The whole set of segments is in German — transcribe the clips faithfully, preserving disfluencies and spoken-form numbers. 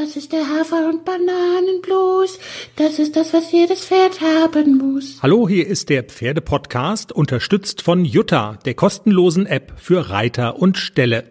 Das ist der Hafer- und Bananenblues. Das ist das, was jedes Pferd haben muss. Hallo, hier ist der Pferde-Podcast, unterstützt von Jutta, der kostenlosen App für Reiter und Ställe.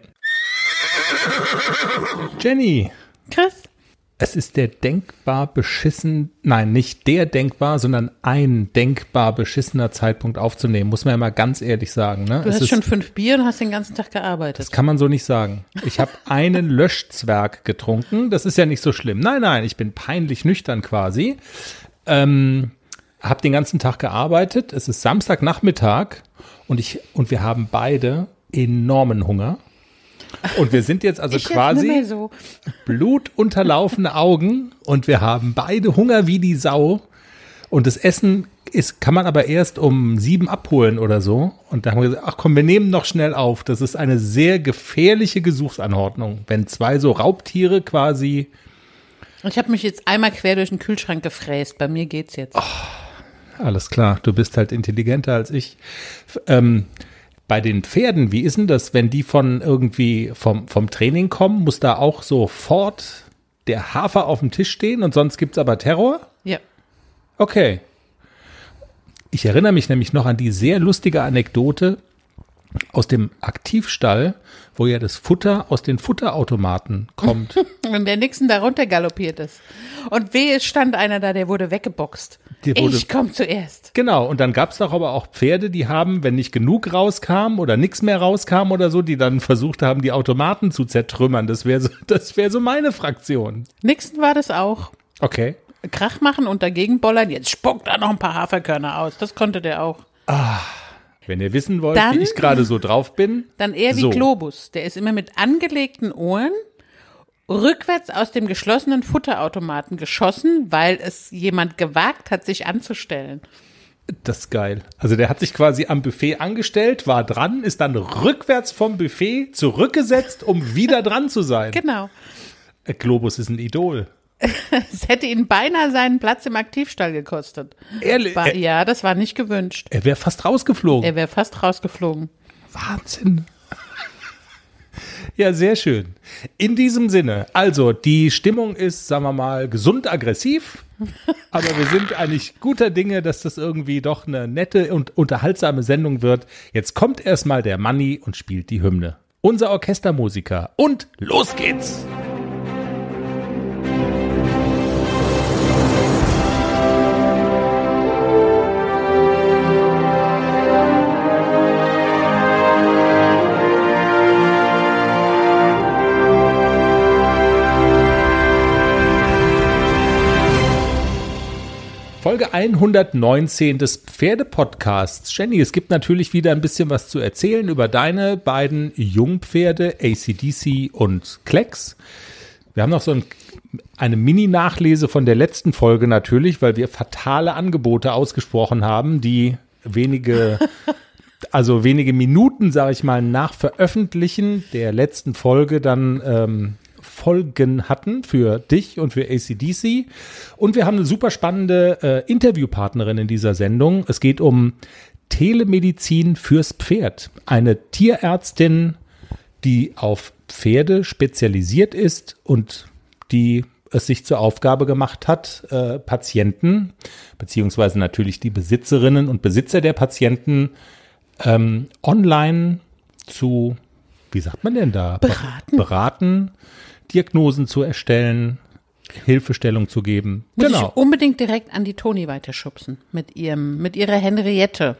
Jenny. Chris. Es ist der denkbar beschissen, nein, nicht der denkbar, sondern ein denkbar beschissener Zeitpunkt aufzunehmen, muss man ja mal ganz ehrlich sagen. Ne? Du es hast ist, schon fünf Bier und hast den ganzen Tag gearbeitet. Das kann man so nicht sagen. Ich habe einen Löschzwerg getrunken, das ist ja nicht so schlimm. Nein, nein, ich bin peinlich nüchtern quasi. Ähm, habe den ganzen Tag gearbeitet, es ist Samstagnachmittag und, ich, und wir haben beide enormen Hunger. Und wir sind jetzt also ich quasi so. blutunterlaufene Augen und wir haben beide Hunger wie die Sau. Und das Essen ist, kann man aber erst um sieben abholen oder so. Und da haben wir gesagt, ach komm, wir nehmen noch schnell auf. Das ist eine sehr gefährliche Gesuchsanordnung, wenn zwei so Raubtiere quasi. Ich habe mich jetzt einmal quer durch den Kühlschrank gefräst. Bei mir geht's jetzt. Oh, alles klar, du bist halt intelligenter als ich. Ähm, Bei den Pferden, wie ist denn das, wenn die von irgendwie vom, vom Training kommen, muss da auch sofort der Hafer auf dem Tisch stehen und sonst gibt's aber Terror? Ja. Okay. Ich erinnere mich nämlich noch an die sehr lustige Anekdote aus dem Aktivstall, wo ja das Futter aus den Futterautomaten kommt. Und der Nixon da runter galoppiert ist. Und wehe, es stand einer da, der wurde weggeboxt. Der wurde- Ich komme zuerst. Genau, und dann gab's doch aber auch Pferde, die haben, wenn nicht genug rauskam oder nichts mehr rauskam oder so, die dann versucht haben, die Automaten zu zertrümmern. Das wäre so, das wäre so meine Fraktion. Nixon war das auch. Okay. Krach machen und dagegen bollern. Jetzt spuckt da noch ein paar Haferkörner aus. Das konnte der auch. Wenn ihr wissen wollt, Dann- wie ich gerade so drauf bin. Dann eher wie so. Globus. Der ist immer mit angelegten Ohren rückwärts aus dem geschlossenen Futterautomaten geschossen, weil es jemand gewagt hat, sich anzustellen. Das ist geil. Also der hat sich quasi am Buffet angestellt, war dran, ist dann rückwärts vom Buffet zurückgesetzt, um wieder dran zu sein. Genau. Äh, Globus ist ein Idol. Es hätte ihn beinahe seinen Platz im Aktivstall gekostet. Ehrlich? War, Er, ja, das war nicht gewünscht. er wäre fast rausgeflogen. Er wäre fast rausgeflogen. Wahnsinn. Ja, sehr schön. In diesem Sinne, also die Stimmung ist, sagen wir mal, gesund aggressiv, aber wir sind eigentlich guter Dinge, dass das irgendwie doch eine nette und unterhaltsame Sendung wird. Jetzt kommt erstmal der Manni und spielt die Hymne. Unser Orchestermusiker. Und los geht's! Folge hundertneunzehn des Pferde-Podcasts. Jenny, es gibt natürlich wieder ein bisschen was zu erzählen über deine beiden Jungpferde, A C D C und Klecks. Wir haben noch so ein, eine Mini-Nachlese von der letzten Folge natürlich, weil wir fatale Angebote ausgesprochen haben, die wenige, also wenige Minuten, sage ich mal, nach Veröffentlichen der letzten Folge dann ähm, Folgen hatten für dich und für A C D C. Und wir haben eine super spannende äh, Interviewpartnerin in dieser Sendung. Es geht um Telemedizin fürs Pferd. Eine Tierärztin, die auf Pferde spezialisiert ist und die es sich zur Aufgabe gemacht hat, äh, Patienten, beziehungsweise natürlich die Besitzerinnen und Besitzer der Patienten ähm, online zu, wie sagt man denn da? Beraten. Beraten, Diagnosen zu erstellen, Hilfestellung zu geben. Muss Genau. ich unbedingt direkt an die Toni weiterschubsen mit ihrem, mit ihrer Henriette.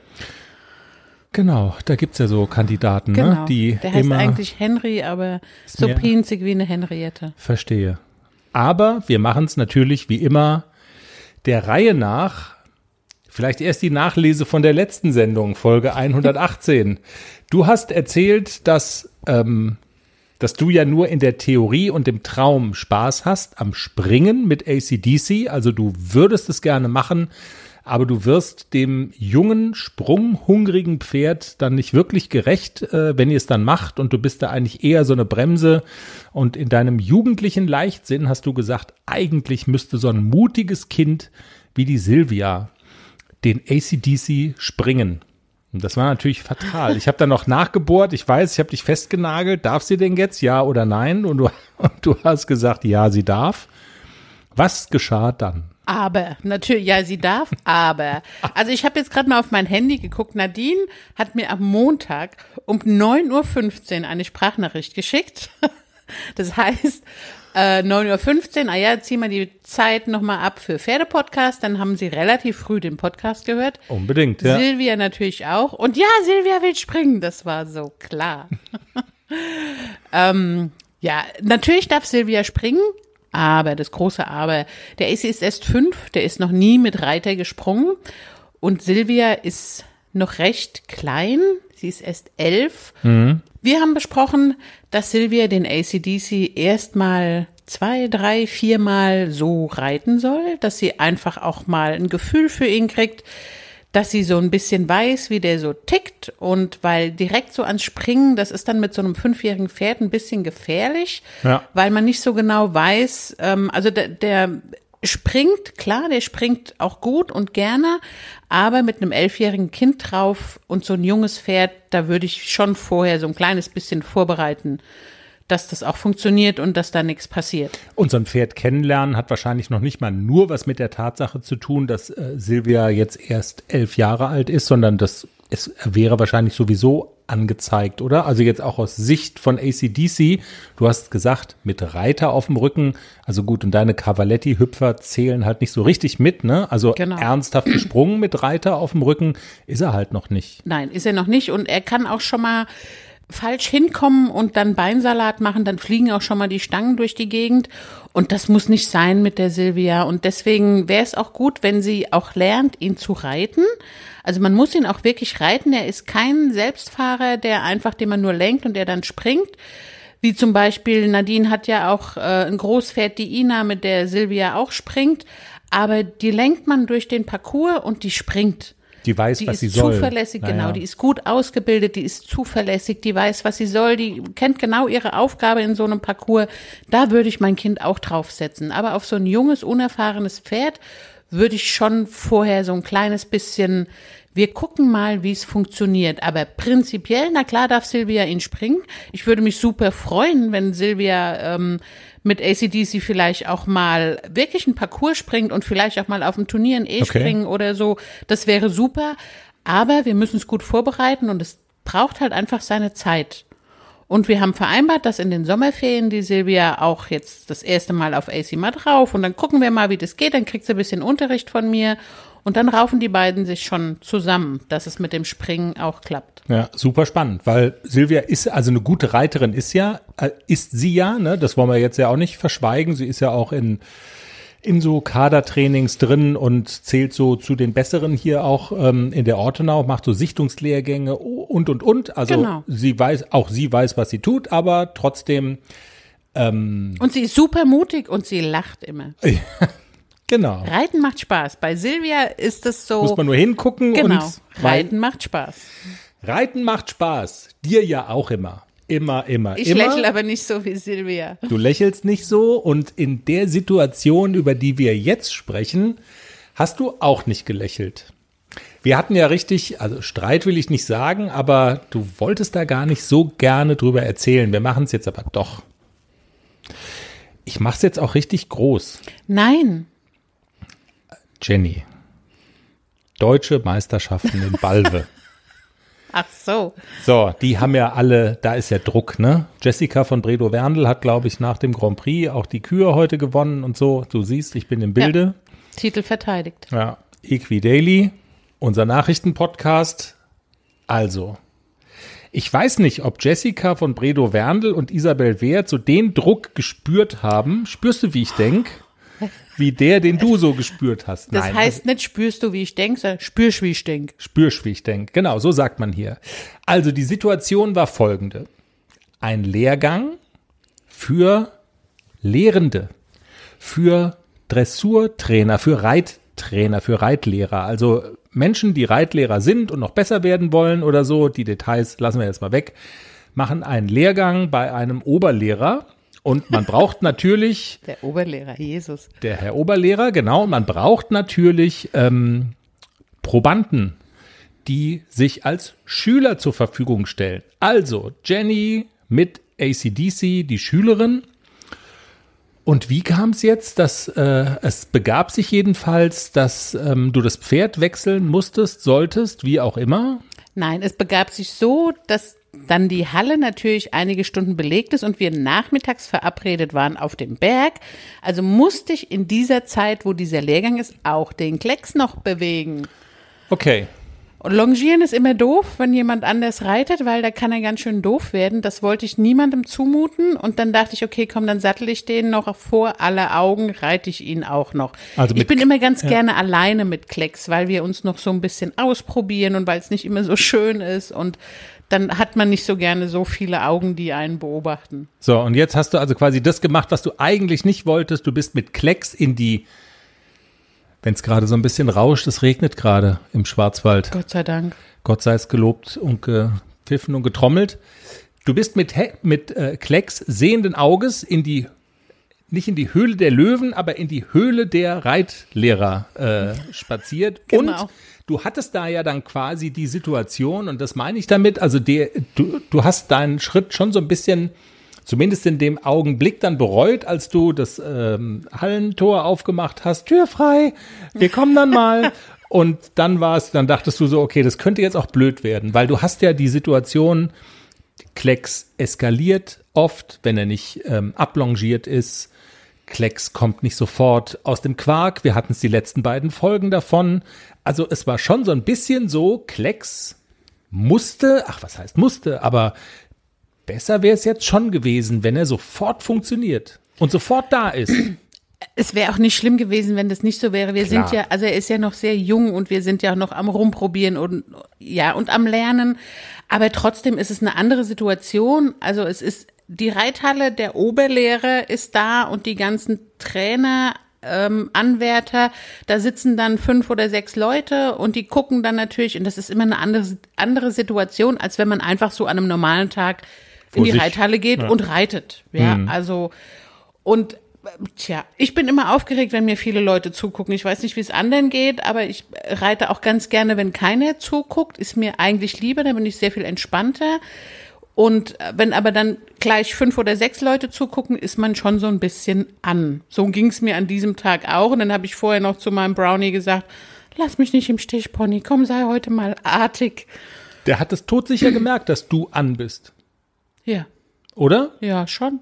Genau, da gibt's ja so Kandidaten, Genau. ne, die Der heißt immer eigentlich Henry, aber so mir- pinzig wie eine Henriette. verstehe. Aber wir machen es natürlich wie immer der Reihe nach. Vielleicht erst die Nachlese von der letzten Sendung, Folge hundertachtzehn. Du hast erzählt, dass, ähm, dass du ja nur in der Theorie und im Traum Spaß hast am Springen mit A C D C. Also du würdest es gerne machen, aber du wirst dem jungen, sprunghungrigen Pferd dann nicht wirklich gerecht, äh, wenn ihr es dann macht. Und du bist da eigentlich eher so eine Bremse. Und in deinem jugendlichen Leichtsinn hast du gesagt, eigentlich müsste so ein mutiges Kind wie die Silvia den A C D C springen. Und das war natürlich fatal. Ich habe dann noch nachgebohrt. Ich weiß, ich habe dich festgenagelt. Darf sie denn jetzt, ja oder nein? Und du, und du hast gesagt, ja, sie darf. Was geschah dann? Aber, natürlich, ja, sie darf, aber. Also ich habe jetzt gerade mal auf mein Handy geguckt. Nadine hat mir am Montag um neun Uhr fünfzehn eine Sprachnachricht geschickt. Das heißt, äh, neun Uhr fünfzehn, ah ja, ziehen wir die Zeit nochmal ab für Pferdepodcast. Dann haben sie relativ früh den Podcast gehört. Unbedingt, ja. Silvia natürlich auch. Und ja, Silvia will springen, das war so klar. ähm, ja, natürlich darf Silvia springen. Aber, das große Aber, der AC ist erst fünf, der ist noch nie mit Reiter gesprungen und Silvia ist noch recht klein, sie ist erst elf. Mhm. Wir haben besprochen, dass Silvia den A C D C erstmal zwei, drei, viermal so reiten soll, dass sie einfach auch mal ein Gefühl für ihn kriegt, dass sie so ein bisschen weiß, wie der so tickt und weil direkt so ans Springen, das ist dann mit so einem fünfjährigen Pferd ein bisschen gefährlich, ja. Weil man nicht so genau weiß, ähm, also der, der springt, klar, der springt auch gut und gerne, aber mit einem elfjährigen Kind drauf und so ein junges Pferd, da würde ich schon vorher so ein kleines bisschen vorbereiten, dass das auch funktioniert und dass da nichts passiert. Und so ein Pferd kennenlernen hat wahrscheinlich noch nicht mal nur was mit der Tatsache zu tun, dass äh, Silvia jetzt erst elf Jahre alt ist, sondern das es wäre wahrscheinlich sowieso angezeigt, oder? Also jetzt auch aus Sicht von A C D C, du hast gesagt, mit Reiter auf dem Rücken, also gut, und deine Cavaletti-Hüpfer zählen halt nicht so richtig mit, ne? Also genau. Ernsthaft gesprungen mit Reiter auf dem Rücken ist er halt noch nicht. Nein, ist er noch nicht und er kann auch schon mal falsch hinkommen und dann Beinsalat machen, dann fliegen auch schon mal die Stangen durch die Gegend und das muss nicht sein mit der Silvia und deswegen wäre es auch gut, wenn sie auch lernt, ihn zu reiten. Also man muss ihn auch wirklich reiten, er ist kein Selbstfahrer, der einfach, den man nur lenkt und der dann springt, wie zum Beispiel Nadine hat ja auch äh, ein Großpferd, die Ina, mit der Silvia auch springt, aber die lenkt man durch den Parcours und die springt. Die weiß, die was sie ist soll. Zuverlässig, naja. Genau. Die ist gut ausgebildet, die ist zuverlässig, die weiß, was sie soll, die kennt genau ihre Aufgabe in so einem Parcours. Da würde ich mein Kind auch draufsetzen. Aber auf so ein junges, unerfahrenes Pferd würde ich schon vorher so ein kleines bisschen, wir gucken mal, wie es funktioniert. Aber prinzipiell, na klar, darf Silvia ihn springen. Ich würde mich super freuen, wenn Silvia ähm, mit A C D C vielleicht auch mal wirklich ein Parcours springt und vielleicht auch mal auf dem Turnier ein E springen okay. oder so. Das wäre super. Aber wir müssen es gut vorbereiten und es braucht halt einfach seine Zeit. Und wir haben vereinbart, dass in den Sommerferien die Silvia auch jetzt das erste Mal auf A C mal drauf und dann gucken wir mal, wie das geht. Dann kriegt sie ein bisschen Unterricht von mir und dann raufen die beiden sich schon zusammen, dass es mit dem Springen auch klappt. Ja, super spannend, weil Silvia ist, also eine gute Reiterin ist ja, äh, ist sie ja, ne? Das wollen wir jetzt ja auch nicht verschweigen. Sie ist ja auch in, in so Kadertrainings drin und zählt so zu den Besseren hier auch ähm, in der Ortenau, macht so Sichtungslehrgänge und, und, und. Also genau. sie weiß, auch sie weiß, was sie tut, aber trotzdem. Ähm, und sie ist super mutig und sie lacht immer. Genau. Reiten macht Spaß. Bei Silvia ist es so. Muss man nur hingucken. Genau. Und Reiten macht Spaß. Reiten macht Spaß. Dir ja auch immer. Immer, immer, ich immer. Ich lächle aber nicht so wie Silvia. Du lächelst nicht so und in der Situation, über die wir jetzt sprechen, hast du auch nicht gelächelt. Wir hatten ja richtig, also Streit will ich nicht sagen, aber du wolltest da gar nicht so gerne drüber erzählen. Wir machen es jetzt aber doch. Ich mache es jetzt auch richtig groß. Nein. Jenny, deutsche Meisterschaften in Balve. Ach so. So, die haben ja alle, da ist ja Druck, ne? Jessica von Bredow Werndl hat, glaube ich, nach dem Grand Prix auch die Kühe heute gewonnen und so. Du siehst, ich bin im Bilde. Ja, Titel verteidigt. Ja, Equidaily, unser Nachrichtenpodcast. Also, ich weiß nicht, ob Jessica von Bredow Werndl und Isabel Wehrt so den Druck gespürt haben. Spürst du, wie ich denke? Wie der, den du so gespürt hast. Das Nein, heißt also, nicht, spürst du, wie ich denke, sondern spürst, wie ich denke. Spürst, wie ich denke. Genau, so sagt man hier. Also die Situation war folgende. Ein Lehrgang für Lehrende, für Dressurtrainer, für Reittrainer, für Reitlehrer. Also Menschen, die Reitlehrer sind und noch besser werden wollen oder so, die Details lassen wir jetzt mal weg, machen einen Lehrgang bei einem Oberlehrer. Und man braucht natürlich. Der Oberlehrer, Jesus. Der Herr Oberlehrer, genau. Und man braucht natürlich ähm, Probanden, die sich als Schüler zur Verfügung stellen. Also Jenny mit A C D C, die Schülerin. Und wie kam es jetzt, dass äh, es begab sich jedenfalls, dass ähm, du das Pferd wechseln musstest, solltest, wie auch immer? Nein, es begab sich so, dass dann die Halle natürlich einige Stunden belegt ist und wir nachmittags verabredet waren auf dem Berg. Also musste ich in dieser Zeit, wo dieser Lehrgang ist, auch den Klecks noch bewegen. Okay. Und Longieren ist immer doof, wenn jemand anders reitet, weil da kann er ganz schön doof werden. Das wollte ich niemandem zumuten. Und dann dachte ich, okay, komm, dann sattel ich den noch vor aller Augen, reite ich ihn auch noch. Also ich bin mit, immer ganz ja. gerne alleine mit Klecks, weil wir uns noch so ein bisschen ausprobieren und weil es nicht immer so schön ist. Und dann hat man nicht so gerne so viele Augen, die einen beobachten. So, und jetzt hast du also quasi das gemacht, was du eigentlich nicht wolltest. Du bist mit Klecks in die, wenn es gerade so ein bisschen rauscht, es regnet gerade im Schwarzwald. Gott sei Dank. Gott sei es gelobt und gepfiffen und getrommelt. Du bist mit, mit äh, Klecks sehenden Auges in die, nicht in die Höhle der Löwen, aber in die Höhle der Reitlehrer äh, spaziert. Genau. Und du hattest da ja dann quasi die Situation, und das meine ich damit, also der, du, du hast deinen Schritt schon so ein bisschen, zumindest in dem Augenblick dann bereut, als du das ähm, Hallentor aufgemacht hast, Tür frei, wir kommen dann mal. Und dann war es, dann dachtest du so, okay, das könnte jetzt auch blöd werden, weil du hast ja die Situation, Klecks eskaliert oft, wenn er nicht ähm, ablongiert ist. Klecks kommt nicht sofort aus dem Quark. Wir hatten es die letzten beiden Folgen davon. Also es war schon so ein bisschen so, Klecks musste, ach was heißt musste, aber besser wäre es jetzt schon gewesen, wenn er sofort funktioniert und sofort da ist. Es wäre auch nicht schlimm gewesen, wenn das nicht so wäre. Wir Klar. sind ja, also er ist ja noch sehr jung und wir sind ja noch am Rumprobieren und ja und am Lernen. Aber trotzdem ist es eine andere Situation. Also es ist die Reithalle, der Oberlehrer ist da und die ganzen Trainer, ähm, Anwärter, da sitzen dann fünf oder sechs Leute und die gucken dann natürlich, und das ist immer eine andere, andere Situation, als wenn man einfach so an einem normalen Tag in Vor die sich. Reithalle geht Ja. und reitet. Ja, Mhm. also und tja, ich bin immer aufgeregt, wenn mir viele Leute zugucken. Ich weiß nicht, wie es anderen geht, aber ich reite auch ganz gerne, wenn keiner zuguckt. Ist mir eigentlich lieber, dann bin ich sehr viel entspannter. Und wenn aber dann gleich fünf oder sechs Leute zugucken, ist man schon so ein bisschen an. So ging es mir an diesem Tag auch. Und dann habe ich vorher noch zu meinem Brownie gesagt, lass mich nicht im Stich, Pony, komm, sei heute mal artig. Der hat es todsicher gemerkt, dass du an bist, Ja, oder? ja, schon.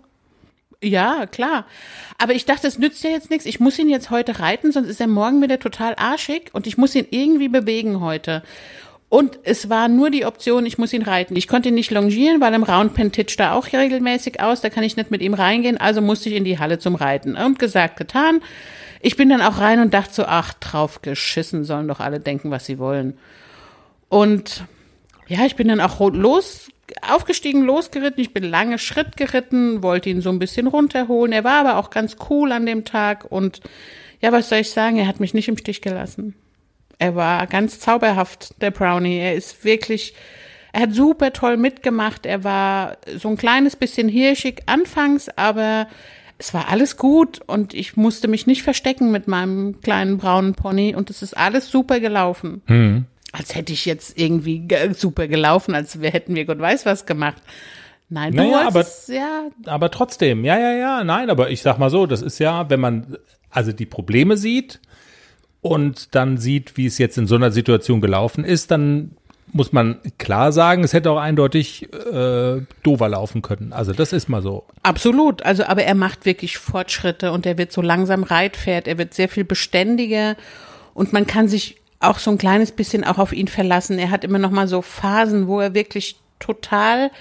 Ja, klar. Aber ich dachte, es nützt ja jetzt nichts. Ich muss ihn jetzt heute reiten, sonst ist er morgen wieder total arschig und ich muss ihn irgendwie bewegen heute. Und es war nur die Option, ich muss ihn reiten. Ich konnte ihn nicht longieren, weil im Roundpen titscht er auch regelmäßig aus. Da kann ich nicht mit ihm reingehen, also musste ich in die Halle zum Reiten. Und gesagt, getan. Ich bin dann auch rein und dachte so, ach, drauf geschissen, sollen doch alle denken, was sie wollen. Und ja, ich bin dann auch los, aufgestiegen, losgeritten. Ich bin lange Schritt geritten, wollte ihn so ein bisschen runterholen. Er war aber auch ganz cool an dem Tag. Und ja, was soll ich sagen, er hat mich nicht im Stich gelassen. Er war ganz zauberhaft, der Brownie. Er ist wirklich, er hat super toll mitgemacht. Er war so ein kleines bisschen hirschig anfangs, aber es war alles gut und ich musste mich nicht verstecken mit meinem kleinen braunen Pony und es ist alles super gelaufen. Mhm. Als hätte ich jetzt irgendwie ge- super gelaufen, als wir hätten wir Gott weiß was gemacht. Nein, du Naja, wolltest, ja, Aber trotzdem, ja, ja, ja, nein, aber ich sag mal so, das ist ja, wenn man also die Probleme sieht und dann sieht, wie es jetzt in so einer Situation gelaufen ist, dann muss man klar sagen, es hätte auch eindeutig äh, doofer laufen können. Also das ist mal so. absolut. Also, aber er macht wirklich Fortschritte und er wird so langsam Reitpferd, er wird sehr viel beständiger und man kann sich auch so ein kleines bisschen auch auf ihn verlassen. Er hat immer noch mal so Phasen, wo er wirklich total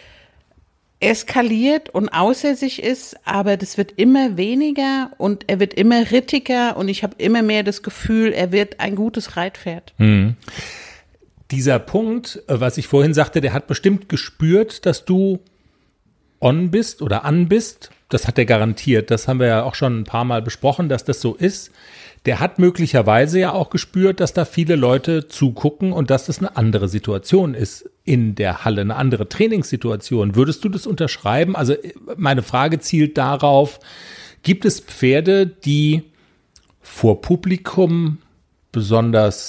eskaliert und außer sich ist, aber das wird immer weniger und er wird immer rittiger und ich habe immer mehr das Gefühl, er wird ein gutes Reitpferd. Mhm. Dieser Punkt, äh, was ich vorhin sagte, der hat bestimmt gespürt, dass du on bist oder an bist. Das hat er garantiert. Das haben wir ja auch schon ein paar Mal besprochen, dass das so ist. Der hat möglicherweise ja auch gespürt, dass da viele Leute zugucken und dass das eine andere Situation ist in der Halle, eine andere Trainingssituation. Würdest du das unterschreiben? Also meine Frage zielt darauf, gibt es Pferde, die vor Publikum besonders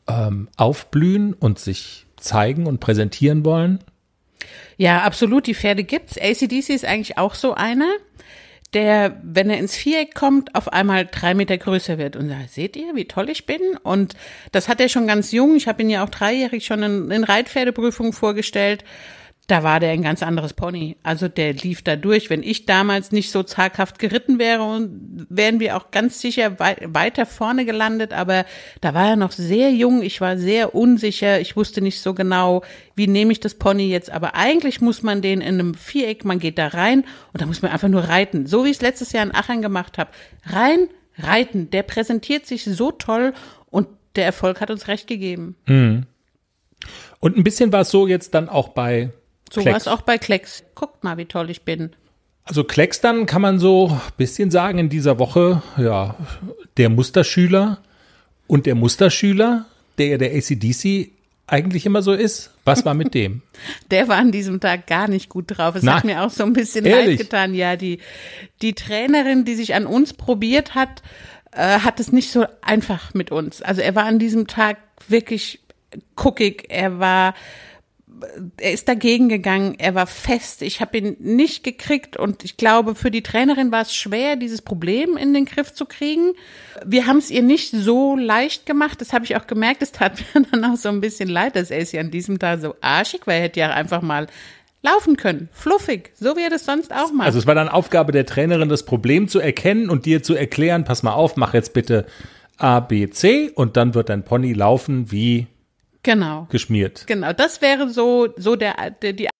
ähm, aufblühen und sich zeigen und präsentieren wollen? Ja, absolut, die Pferde gibt's. A C D C ist eigentlich auch so einer, der, wenn er ins Viereck kommt, auf einmal drei Meter größer wird und sagt, seht ihr, wie toll ich bin? Und das hat er schon ganz jung. Ich habe ihn ja auch dreijährig schon in, in Reitpferdeprüfungen vorgestellt. Da war der ein ganz anderes Pony. Also der lief da durch. Wenn ich damals nicht so zaghaft geritten wäre, wären wir auch ganz sicher wei- weiter vorne gelandet. Aber da war er noch sehr jung. Ich war sehr unsicher. Ich wusste nicht so genau, wie nehme ich das Pony jetzt. Aber eigentlich muss man den in einem Viereck, man geht da rein und da muss man einfach nur reiten. So wie ich es letztes Jahr in Aachen gemacht habe. Rein, reiten. Der präsentiert sich so toll und der Erfolg hat uns recht gegeben. Mhm. Und ein bisschen war es so jetzt dann auch bei So war es auch bei Klecks. Guckt mal, wie toll ich bin. Also Klecks dann kann man so ein bisschen sagen in dieser Woche, ja, der Musterschüler und der Musterschüler, der ja der A C D C eigentlich immer so ist. Was war mit dem? Der war an diesem Tag gar nicht gut drauf. Es Na, hat mir auch so ein bisschen ehrlich? leid getan. Ja, die, die Trainerin, die sich an uns probiert hat, äh, hat es nicht so einfach mit uns. Also er war an diesem Tag wirklich guckig. Er war Er ist dagegen gegangen, er war fest, ich habe ihn nicht gekriegt und ich glaube, für die Trainerin war es schwer, dieses Problem in den Griff zu kriegen. Wir haben es ihr nicht so leicht gemacht, das habe ich auch gemerkt, es tat mir dann auch so ein bisschen leid, dass er ist ja an diesem Tag so arschig, weil er hätte ja einfach mal laufen können, fluffig, so wie er das sonst auch macht. Also es war dann Aufgabe der Trainerin, das Problem zu erkennen und dir zu erklären, pass mal auf, mach jetzt bitte A, B, C und dann wird dein Pony laufen wie Genau. geschmiert. Genau, das wäre so, so der, der die.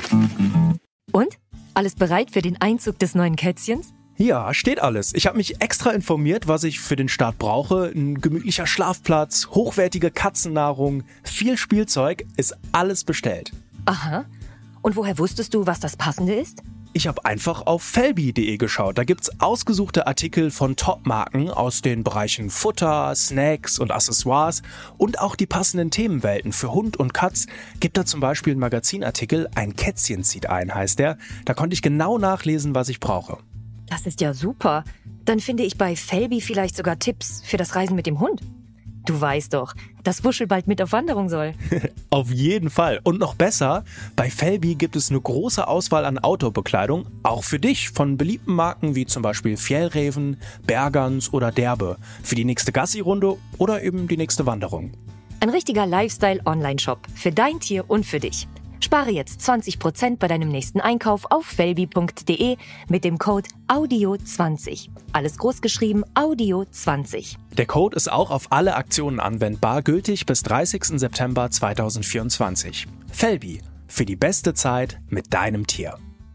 Und? Alles bereit für den Einzug des neuen Kätzchens? Ja, steht alles. Ich habe mich extra informiert, was ich für den Start brauche. Ein gemütlicher Schlafplatz, hochwertige Katzennahrung, viel Spielzeug, ist alles bestellt. Aha. Und woher wusstest du, was das Passende ist? Ich habe einfach auf felby punkt de geschaut. Da gibt's ausgesuchte Artikel von Top-Marken aus den Bereichen Futter, Snacks und Accessoires und auch die passenden Themenwelten für Hund und Katz. Gibt da zum Beispiel einen Magazinartikel, ein Kätzchen zieht ein, heißt der. Da konnte ich genau nachlesen, was ich brauche. Das ist ja super. Dann finde ich bei Felby vielleicht sogar Tipps für das Reisen mit dem Hund. Du weißt doch, dass Wuschel bald mit auf Wanderung soll. Auf jeden Fall. Und noch besser, bei Felby gibt es eine große Auswahl an Outdoor-Bekleidung, auch für dich, von beliebten Marken wie zum Beispiel Fjällräven, Bergans oder Derbe, für die nächste Gassi-Runde oder eben die nächste Wanderung. Ein richtiger Lifestyle-Online-Shop für dein Tier und für dich. Spare jetzt zwanzig Prozent bei deinem nächsten Einkauf auf felby punkt de mit dem Code Audio zwanzig. Alles großgeschrieben Audio zwanzig. Der Code ist auch auf alle Aktionen anwendbar, gültig bis dreißigsten September zweitausendvierundzwanzig. Felby, für die beste Zeit mit deinem Tier.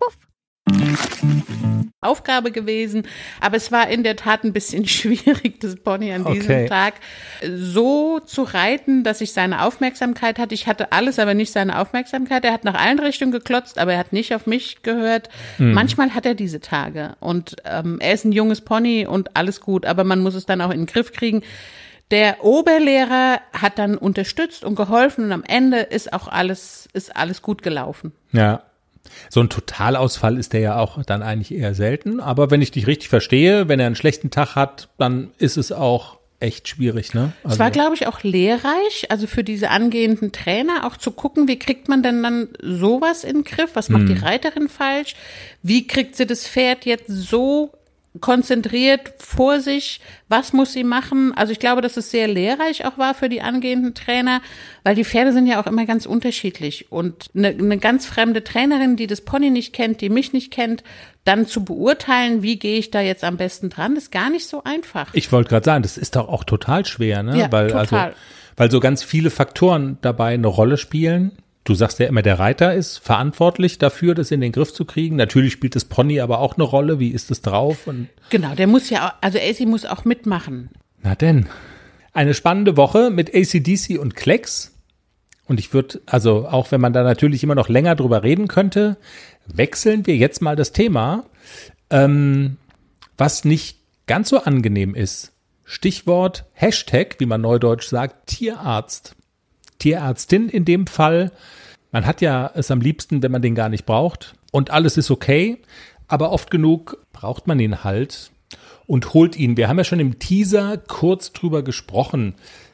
Aufgabe gewesen, aber es war in der Tat ein bisschen schwierig, das Pony an diesem Okay. Tag so zu reiten, dass ich seine Aufmerksamkeit hatte. Ich hatte alles, aber nicht seine Aufmerksamkeit. Er hat nach allen Richtungen geklotzt, aber er hat nicht auf mich gehört. Mhm. Manchmal hat er diese Tage und ähm, er ist ein junges Pony und alles gut, aber man muss es dann auch in den Griff kriegen. Der Oberlehrer hat dann unterstützt und geholfen und am Ende ist auch alles, ist alles gut gelaufen. Ja. So ein Totalausfall ist der ja auch dann eigentlich eher selten. Aber wenn ich dich richtig verstehe, wenn er einen schlechten Tag hat, dann ist es auch echt schwierig, ne? Also, Es war, glaube ich, auch lehrreich, also für diese angehenden Trainer auch zu gucken, wie kriegt man denn dann sowas in den Griff? Was macht die Reiterin falsch? Wie kriegt sie das Pferd jetzt so konzentriert vor sich? Was muss sie machen? Also ich glaube, dass es sehr lehrreich auch war für die angehenden Trainer, weil die Pferde sind ja auch immer ganz unterschiedlich. Und eine, eine ganz fremde Trainerin, die das Pony nicht kennt, die mich nicht kennt, dann zu beurteilen, wie gehe ich da jetzt am besten dran, ist gar nicht so einfach. ich wollte gerade sagen, das ist doch auch total schwer, ne? Ja, weil, total. Also, weil so ganz viele Faktoren dabei eine Rolle spielen. Du sagst ja immer, der Reiter ist verantwortlich dafür, das in den Griff zu kriegen. Natürlich spielt das Pony aber auch eine Rolle. Wie ist es drauf? Und Genau, der muss ja, auch, also A C muss auch mitmachen. na denn. Eine spannende Woche mit A C D C und Klecks. Und ich würde, also auch wenn man da natürlich immer noch länger drüber reden könnte, wechseln wir jetzt mal das Thema, ähm, was nicht ganz so angenehm ist. Stichwort Hashtag, wie man neudeutsch sagt, Tierarzt. Tierärztin in dem Fall. Man hat ja es am liebsten, wenn man den gar nicht braucht. Und alles ist okay, aber oft genug braucht man ihn halt und holt ihn. Wir haben ja schon im Teaser kurz drüber gesprochen.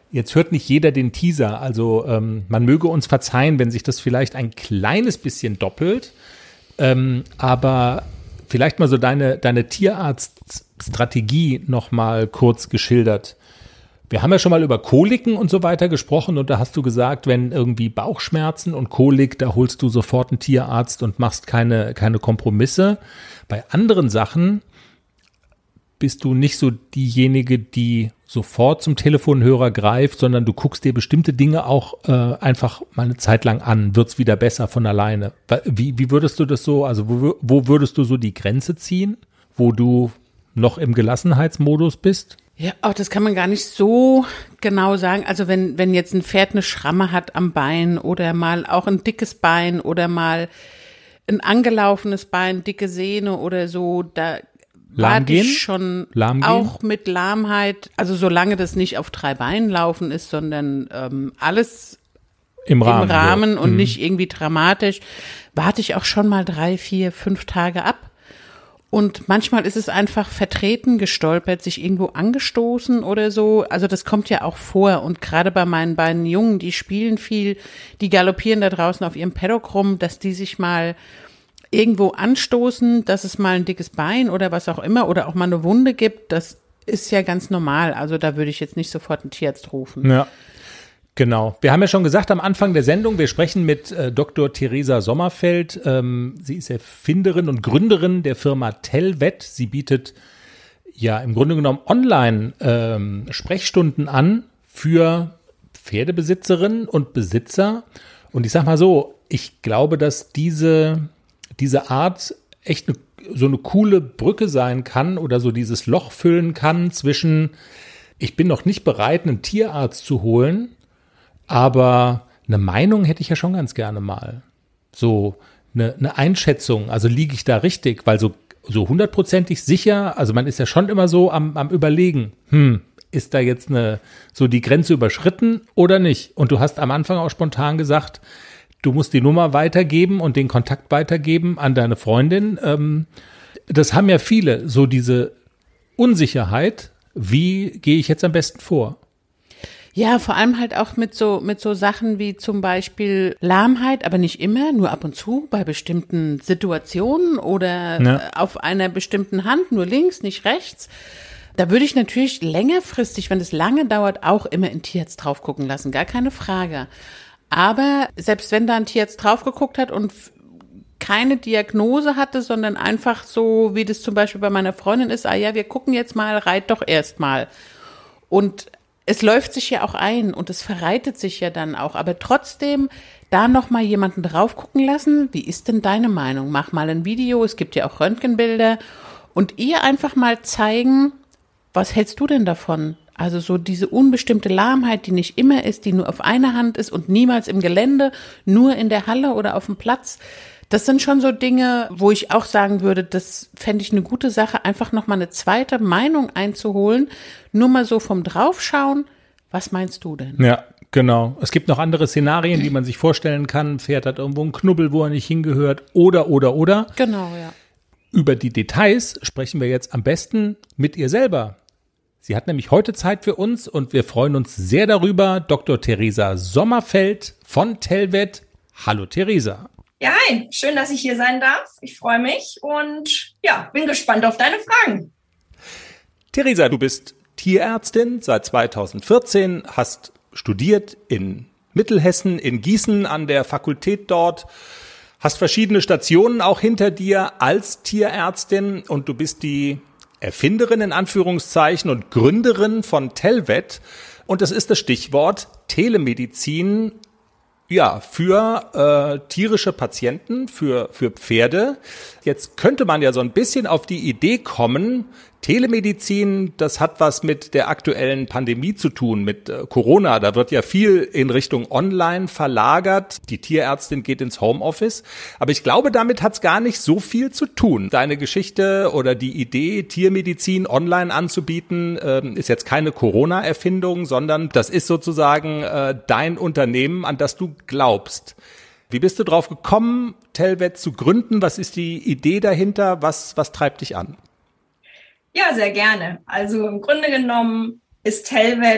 Jetzt hört nicht jeder den Teaser, also ähm, man möge uns verzeihen, wenn sich das vielleicht ein kleines bisschen doppelt, ähm, aber vielleicht mal so deine, deine Tierarztstrategie noch mal kurz geschildert. Wir haben ja schon mal über Koliken und so weiter gesprochen und da hast du gesagt, wenn irgendwie Bauchschmerzen und Kolik, da holst du sofort einen Tierarzt und machst keine, keine Kompromisse. Bei anderen Sachen bist du nicht so diejenige, die sofort zum Telefonhörer greift, sondern du guckst dir bestimmte Dinge auch äh, einfach mal eine Zeit lang an. Wird's wieder besser von alleine? Wie, wie würdest du das so, also wo, wo würdest du so die Grenze ziehen, wo du noch im Gelassenheitsmodus bist? Ja, auch das kann man gar nicht so genau sagen. Also wenn, wenn jetzt ein Pferd eine Schramme hat am Bein oder mal auch ein dickes Bein oder mal ein angelaufenes Bein, dicke Sehne oder so, da warte ich schon auch mit Lahmheit, also solange das nicht auf drei Beinen laufen ist, sondern ähm, alles im Rahmen, im Rahmen ja. und mhm. nicht irgendwie dramatisch, warte ich auch schon mal drei, vier, fünf Tage ab. Und manchmal ist es einfach vertreten, gestolpert, sich irgendwo angestoßen oder so. Also das kommt ja auch vor. Und gerade bei meinen beiden Jungen, die spielen viel, die galoppieren da draußen auf ihrem Paddock rum, dass die sich mal irgendwo anstoßen, dass es mal ein dickes Bein oder was auch immer oder auch mal eine Wunde gibt. Das ist ja ganz normal. Also da würde ich jetzt nicht sofort einen Tierarzt rufen. Ja. Genau. Wir haben ja schon gesagt am Anfang der Sendung, wir sprechen mit äh, Doktor Theresa Sommerfeld. Ähm, sie ist Erfinderin und Gründerin der Firma Telvet. Sie bietet ja im Grunde genommen online ähm, Sprechstunden an für Pferdebesitzerinnen und Besitzer. Und ich sag mal so, ich glaube, dass diese, diese Art echt eine, so eine coole Brücke sein kann oder so dieses Loch füllen kann zwischen, ich bin noch nicht bereit, einen Tierarzt zu holen, aber eine Meinung hätte ich ja schon ganz gerne mal. So eine, eine Einschätzung, also liege ich da richtig? Weil so, so hundertprozentig sicher, also man ist ja schon immer so am, am Überlegen, hm, ist da jetzt eine, so die Grenze überschritten oder nicht? Und du hast am Anfang auch spontan gesagt, du musst die Nummer weitergeben und den Kontakt weitergeben an deine Freundin. Ähm, das haben ja viele, so diese Unsicherheit. Wie gehe ich jetzt am besten vor? Ja, vor allem halt auch mit so, mit so Sachen wie zum Beispiel Lahmheit, aber nicht immer, nur ab und zu bei bestimmten Situationen oder ja. auf einer bestimmten Hand, nur links, nicht rechts. Da würde ich natürlich längerfristig, wenn es lange dauert, auch immer in Tierarzt drauf gucken lassen, gar keine Frage. Aber selbst wenn da ein Tierarzt drauf geguckt hat und keine Diagnose hatte, sondern einfach so, wie das zum Beispiel bei meiner Freundin ist, ah ja, wir gucken jetzt mal, reit doch erst mal. Und es läuft sich ja auch ein und es verreitet sich ja dann auch, aber trotzdem da noch mal jemanden drauf gucken lassen, wie ist denn deine Meinung? Mach mal ein Video, es gibt ja auch Röntgenbilder und ihr einfach mal zeigen, was hältst du denn davon? Also so diese unbestimmte Lahmheit, die nicht immer ist, die nur auf einer Hand ist und niemals im Gelände, nur in der Halle oder auf dem Platz. Das sind schon so Dinge, wo ich auch sagen würde, das fände ich eine gute Sache, einfach nochmal eine zweite Meinung einzuholen. Nur mal so vom Draufschauen. Was meinst du denn? Ja, genau. Es gibt noch andere Szenarien, die man sich vorstellen kann. Ein Pferd hat irgendwo einen Knubbel, wo er nicht hingehört. Oder, oder, oder. Genau, ja. Über die Details sprechen wir jetzt am besten mit ihr selber. Sie hat nämlich heute Zeit für uns und wir freuen uns sehr darüber. Doktor Theresa Sommerfeld von Telvet. Hallo Theresa. Ja, hi, schön, dass ich hier sein darf. Ich freue mich und ja, bin gespannt auf deine Fragen. Theresa, du bist Tierärztin seit zweitausendvierzehn, hast studiert in Mittelhessen, in Gießen an der Fakultät dort, hast verschiedene Stationen auch hinter dir als Tierärztin und du bist die Erfinderin in Anführungszeichen und Gründerin von Telvet. Und das ist das Stichwort Telemedizin. Ja, für äh, tierische Patienten, für für Pferde. Jetzt könnte man ja so ein bisschen auf die Idee kommen, Telemedizin, das hat was mit der aktuellen Pandemie zu tun, mit äh, Corona. Da wird ja viel in Richtung Online verlagert. Die Tierärztin geht ins Homeoffice. Aber ich glaube, damit hat es gar nicht so viel zu tun. Deine Geschichte oder die Idee, Tiermedizin online anzubieten, äh, ist jetzt keine Corona-Erfindung, sondern das ist sozusagen äh, dein Unternehmen, an das du glaubst. Wie bist du drauf gekommen, Telvet zu gründen? Was ist die Idee dahinter? Was, was treibt dich an? Ja, sehr gerne. Also im Grunde genommen ist Telvet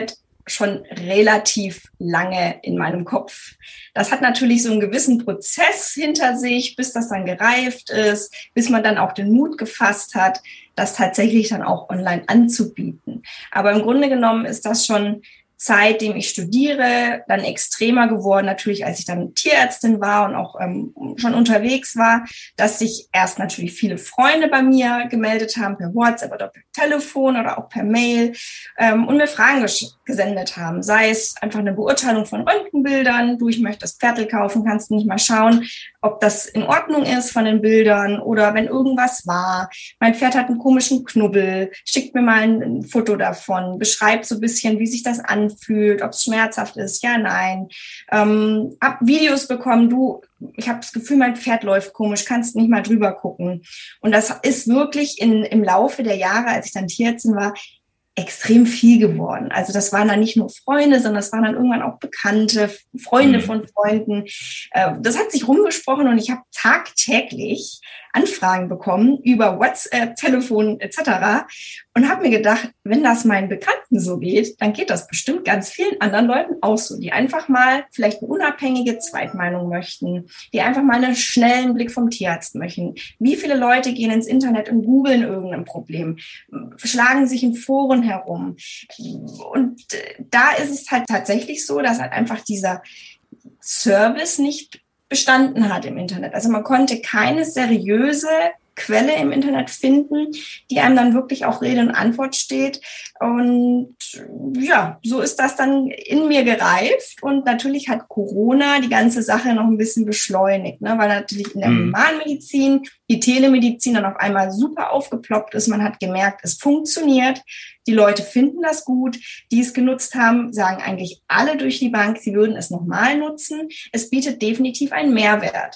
schon relativ lange in meinem Kopf. Das hat natürlich so einen gewissen Prozess hinter sich, bis das dann gereift ist, bis man dann auch den Mut gefasst hat, das tatsächlich dann auch online anzubieten. Aber im Grunde genommen ist das schon seitdem ich studiere, dann extremer geworden, natürlich als ich dann Tierärztin war und auch ähm, schon unterwegs war, dass sich erst natürlich viele Freunde bei mir gemeldet haben, per WhatsApp oder per Telefon oder auch per Mail ähm, und mir Fragen ges- gesendet haben, sei es einfach eine Beurteilung von Röntgenbildern, du, ich möchte das Pferd kaufen, kannst du nicht mal schauen, ob das in Ordnung ist von den Bildern oder wenn irgendwas war, mein Pferd hat einen komischen Knubbel, schickt mir mal ein, ein Foto davon, beschreibt so ein bisschen, wie sich das anfühlt, ob es schmerzhaft ist, ja, nein. Ähm, hab Videos bekommen, du, ich habe das Gefühl, mein Pferd läuft komisch, kannst nicht mal drüber gucken. Und das ist wirklich in, im Laufe der Jahre, als ich dann Tierärztin war, extrem viel geworden. Also das waren dann nicht nur Freunde, sondern das waren dann irgendwann auch Bekannte, Freunde mhm. von Freunden. Das hat sich rumgesprochen und ich habe tagtäglich Anfragen bekommen über WhatsApp, Telefon et cetera und habe mir gedacht, wenn das meinen Bekannten so geht, dann geht das bestimmt ganz vielen anderen Leuten auch so, die einfach mal vielleicht eine unabhängige Zweitmeinung möchten, die einfach mal einen schnellen Blick vom Tierarzt möchten. Wie viele Leute gehen ins Internet und googeln irgendein Problem, schlagen sich in Foren herum. Und da ist es halt tatsächlich so, dass halt einfach dieser Service nicht bestanden hat im Internet. Also man konnte keine seriöse Quelle im Internet finden, die einem dann wirklich auch Rede und Antwort steht. Und ja, so ist das dann in mir gereift. Und natürlich hat Corona die ganze Sache noch ein bisschen beschleunigt, ne? Weil natürlich in der Mhm. Humanmedizin die Telemedizin dann auf einmal super aufgeploppt ist. Man hat gemerkt, es funktioniert. Die Leute finden das gut. Die es genutzt haben, sagen eigentlich alle durch die Bank, sie würden es nochmal nutzen. Es bietet definitiv einen Mehrwert.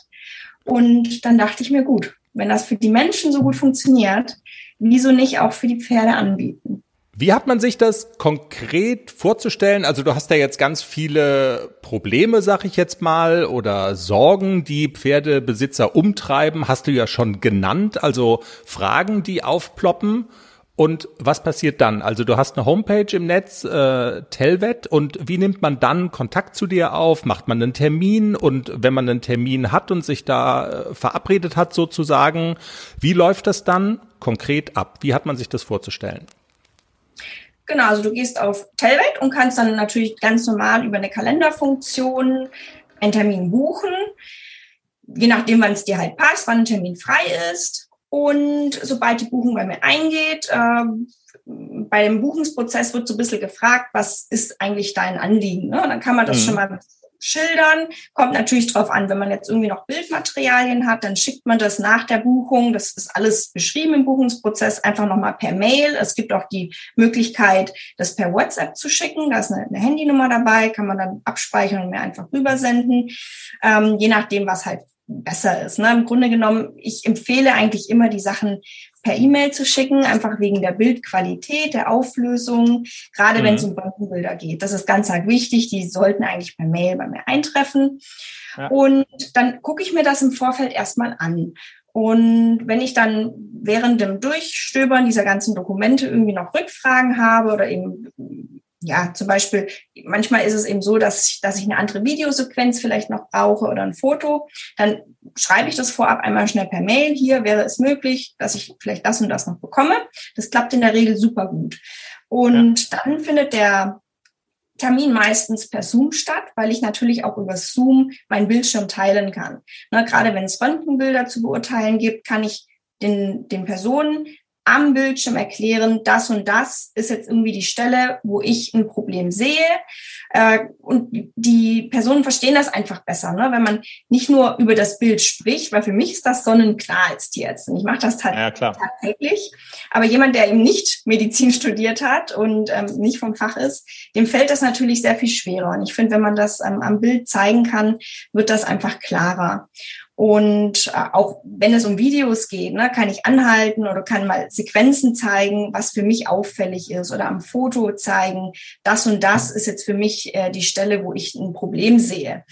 Und dann dachte ich mir, gut, wenn das für die Menschen so gut funktioniert, wieso nicht auch für die Pferde anbieten? Wie hat man sich das konkret vorzustellen? Also du hast ja jetzt ganz viele Probleme, sag ich jetzt mal, oder Sorgen, die Pferdebesitzer umtreiben, hast du ja schon genannt, also Fragen, die aufploppen. Und was passiert dann? Also du hast eine Homepage im Netz, äh, Tellvet, und wie nimmt man dann Kontakt zu dir auf? Macht man einen Termin? Und wenn man einen Termin hat und sich da äh, verabredet hat sozusagen, wie läuft das dann konkret ab? Wie hat man sich das vorzustellen? Genau, also du gehst auf Tellvet und kannst dann natürlich ganz normal über eine Kalenderfunktion einen Termin buchen, je nachdem, wann es dir halt passt, wann ein Termin frei ist. Und sobald die Buchung bei mir eingeht, äh, bei dem Buchungsprozess wird so ein bisschen gefragt, was ist eigentlich dein Anliegen? Ne? Und dann kann man das mhm. schon mal schildern. Kommt natürlich drauf an, wenn man jetzt irgendwie noch Bildmaterialien hat, dann schickt man das nach der Buchung. Das ist alles beschrieben im Buchungsprozess, einfach nochmal per Mail. Es gibt auch die Möglichkeit, das per WhatsApp zu schicken. Da ist eine, eine Handynummer dabei, kann man dann abspeichern und mir einfach rübersenden. Ähm, je nachdem, was halt besser ist. Ne? Im Grunde genommen, ich empfehle eigentlich immer, die Sachen per E-Mail zu schicken, einfach wegen der Bildqualität, der Auflösung, gerade mhm. wenn es um Röntgenbilder geht. Das ist ganz arg wichtig, die sollten eigentlich per Mail bei mir eintreffen. Ja. Und dann gucke ich mir das im Vorfeld erstmal an. Und wenn ich dann während dem Durchstöbern dieser ganzen Dokumente irgendwie noch Rückfragen habe oder eben ja, zum Beispiel, manchmal ist es eben so, dass ich, dass ich eine andere Videosequenz vielleicht noch brauche oder ein Foto. Dann schreibe ich das vorab einmal schnell per Mail. Hier wäre es möglich, dass ich vielleicht das und das noch bekomme. Das klappt in der Regel super gut. Und ja. dann findet der Termin meistens per Zoom statt, weil ich natürlich auch über Zoom meinen Bildschirm teilen kann. Ne, gerade wenn es Röntgenbilder zu beurteilen gibt, kann ich den, den Personen am Bildschirm erklären, das und das ist jetzt irgendwie die Stelle, wo ich ein Problem sehe. Äh, und die Personen verstehen das einfach besser, ne? Wenn man nicht nur über das Bild spricht, weil für mich ist das sonnenklar als Tierärztin. Ich mache das tat- ja, tagtäglich. Aber jemand, der eben nicht Medizin studiert hat und ähm, nicht vom Fach ist, dem fällt das natürlich sehr viel schwerer. Und ich finde, wenn man das ähm, am Bild zeigen kann, wird das einfach klarer. Und äh, auch wenn es um Videos geht, ne, kann ich anhalten oder kann mal Sequenzen zeigen, was für mich auffällig ist oder am Foto zeigen, das und das ist jetzt für mich äh, die Stelle, wo ich ein Problem sehe.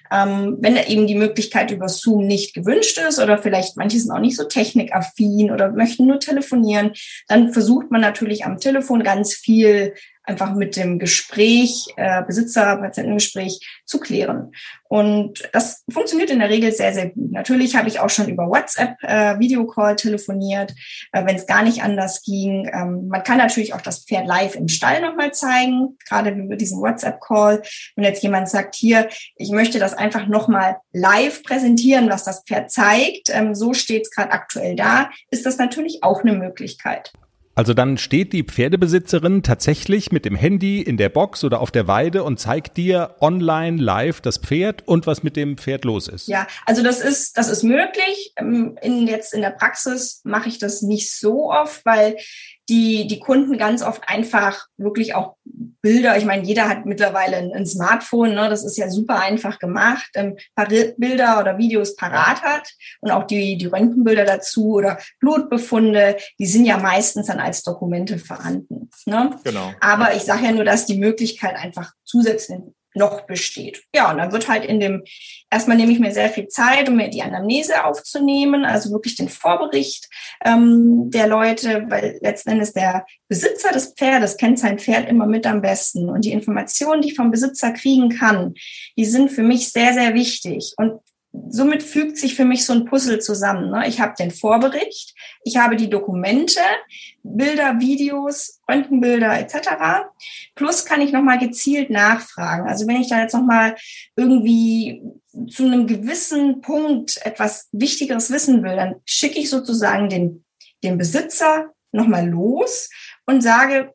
Ähm, wenn eben die Möglichkeit über Zoom nicht gewünscht ist oder vielleicht manche sind auch nicht so technikaffin oder möchten nur telefonieren, dann versucht man natürlich am Telefon ganz viel einfach mit dem Gespräch, äh, Besitzer-Patientengespräch zu klären. Und das funktioniert in der Regel sehr, sehr gut. Natürlich habe ich auch schon über WhatsApp äh, Videocall telefoniert, äh, wenn es gar nicht anders ging. Ähm, man kann natürlich auch das Pferd live im Stall nochmal zeigen, gerade über diesen WhatsApp-Call. Wenn jetzt jemand sagt, hier, ich möchte das einfach nochmal live präsentieren, was das Pferd zeigt, ähm, so steht es gerade aktuell da, ist das natürlich auch eine Möglichkeit. Also dann steht die Pferdebesitzerin tatsächlich mit dem Handy in der Box oder auf der Weide und zeigt dir online live das Pferd und was mit dem Pferd los ist. Ja, also das ist, das ist möglich. In, jetzt in der Praxis mache ich das nicht so oft, weil die, die Kunden ganz oft einfach wirklich auch Bilder, ich meine, jeder hat mittlerweile ein, ein Smartphone, ne? Das ist ja super einfach gemacht, ähm, Bilder oder Videos parat hat und auch die, die Röntgenbilder dazu oder Blutbefunde, die sind ja meistens dann als Dokumente vorhanden. Ne? Genau. Aber ich sage ja nur, dass die Möglichkeit einfach zusätzlich noch besteht. Ja, und dann wird halt in dem, erstmal nehme ich mir sehr viel Zeit, um mir die Anamnese aufzunehmen, also wirklich den Vorbericht ähm, der Leute, weil letzten Endes der Besitzer des Pferdes kennt sein Pferd immer mit am besten. Und die Informationen, die ich vom Besitzer kriegen kann, die sind für mich sehr, sehr wichtig. Und somit fügt sich für mich so ein Puzzle zusammen. Ne? Ich habe den Vorbericht, ich habe die Dokumente, Bilder, Videos, Röntgenbilder et cetera. Plus kann ich nochmal gezielt nachfragen. Also wenn ich da jetzt nochmal irgendwie zu einem gewissen Punkt etwas Wichtigeres wissen will, dann schicke ich sozusagen den, den Besitzer nochmal los und sage,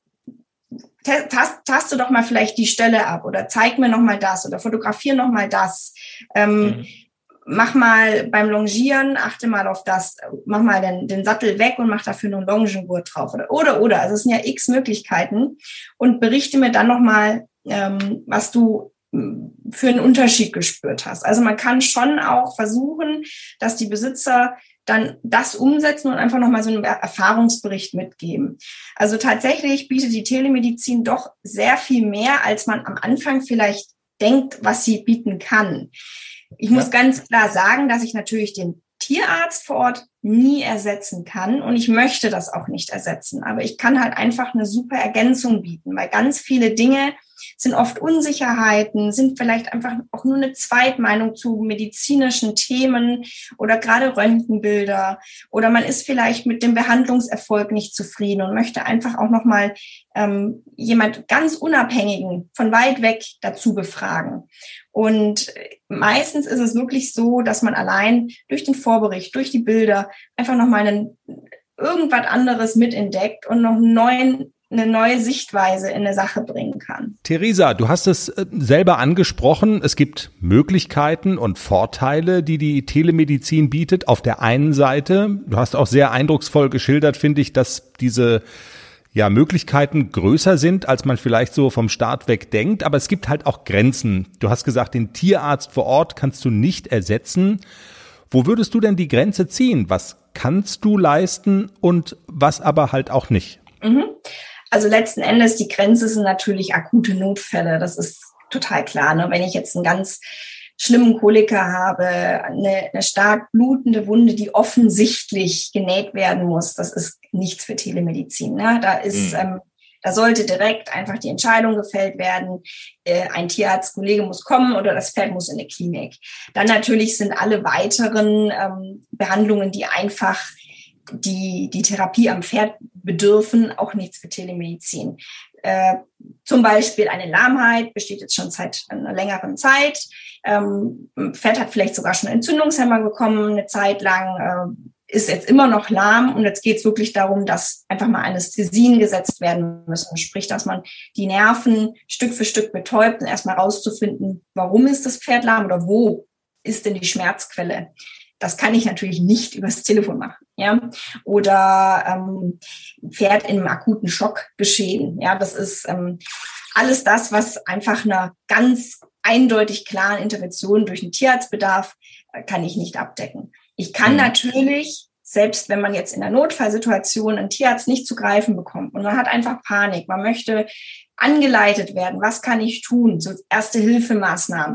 tast, taste doch mal vielleicht die Stelle ab oder zeig mir nochmal das oder fotografiere nochmal das. Ähm, mhm. Mach mal beim Longieren, achte mal auf das, mach mal den, den Sattel weg und mach dafür einen Longengurt drauf oder, oder, oder. Also es sind ja x Möglichkeiten und berichte mir dann nochmal, ähm, was du für einen Unterschied gespürt hast. Also man kann schon auch versuchen, dass die Besitzer dann das umsetzen und einfach nochmal so einen Erfahrungsbericht mitgeben. Also tatsächlich bietet die Telemedizin doch sehr viel mehr, als man am Anfang vielleicht denkt, was sie bieten kann. Ich muss ganz klar sagen, dass ich natürlich den Tierarzt vor Ort nie ersetzen kann und ich möchte das auch nicht ersetzen. Aber ich kann halt einfach eine super Ergänzung bieten, weil ganz viele Dinge sind oft Unsicherheiten, sind vielleicht einfach auch nur eine Zweitmeinung zu medizinischen Themen oder gerade Röntgenbilder oder man ist vielleicht mit dem Behandlungserfolg nicht zufrieden und möchte einfach auch nochmal ähm, jemand ganz Unabhängigen von weit weg dazu befragen. Und meistens ist es wirklich so, dass man allein durch den Vorbericht, durch die Bilder einfach nochmal einen, irgendwas anderes mitentdeckt und noch einen neuen eine neue Sichtweise in eine Sache bringen kann. Theresa, du hast es selber angesprochen. Es gibt Möglichkeiten und Vorteile, die die Telemedizin bietet. Auf der einen Seite, du hast auch sehr eindrucksvoll geschildert, finde ich, dass diese ja, Möglichkeiten größer sind, als man vielleicht so vom Start weg denkt. Aber es gibt halt auch Grenzen. Du hast gesagt, den Tierarzt vor Ort kannst du nicht ersetzen. Wo würdest du denn die Grenze ziehen? Was kannst du leisten und was aber halt auch nicht? Mhm. Also letzten Endes, die Grenze sind natürlich akute Notfälle. Das ist total klar. Ne? Wenn ich jetzt einen ganz schlimmen Koliker habe, eine, eine stark blutende Wunde, die offensichtlich genäht werden muss, das ist nichts für Telemedizin. Ne? Da ist, mhm. ähm, da sollte direkt einfach die Entscheidung gefällt werden, äh, ein Tierarztkollege muss kommen oder das Pferd muss in die Klinik. Dann natürlich sind alle weiteren ähm, Behandlungen, die einfach die die Therapie am Pferd bedürfen, auch nichts für Telemedizin. Äh, zum Beispiel eine Lahmheit besteht jetzt schon seit einer längeren Zeit. Ähm, Pferd hat vielleicht sogar schon Entzündungshemmer bekommen, eine Zeit lang, äh, ist jetzt immer noch lahm und jetzt geht es wirklich darum, dass einfach mal Anästhesien gesetzt werden müssen. Sprich, dass man die Nerven Stück für Stück betäubt und erstmal rauszufinden, warum ist das Pferd lahm oder wo ist denn die Schmerzquelle. Das kann ich natürlich nicht übers Telefon machen, ja. Oder ähm, Pferd in einem akuten Schock geschehen. Ja, das ist ähm, alles das, was einfach einer ganz eindeutig klaren Intervention durch einen Tierarzt bedarf, kann ich nicht abdecken. Ich kann mhm. natürlich, selbst wenn man jetzt in der Notfallsituation einen Tierarzt nicht zu greifen bekommt und man hat einfach Panik, man möchte angeleitet werden, was kann ich tun, so Erste-Hilfemaßnahmen,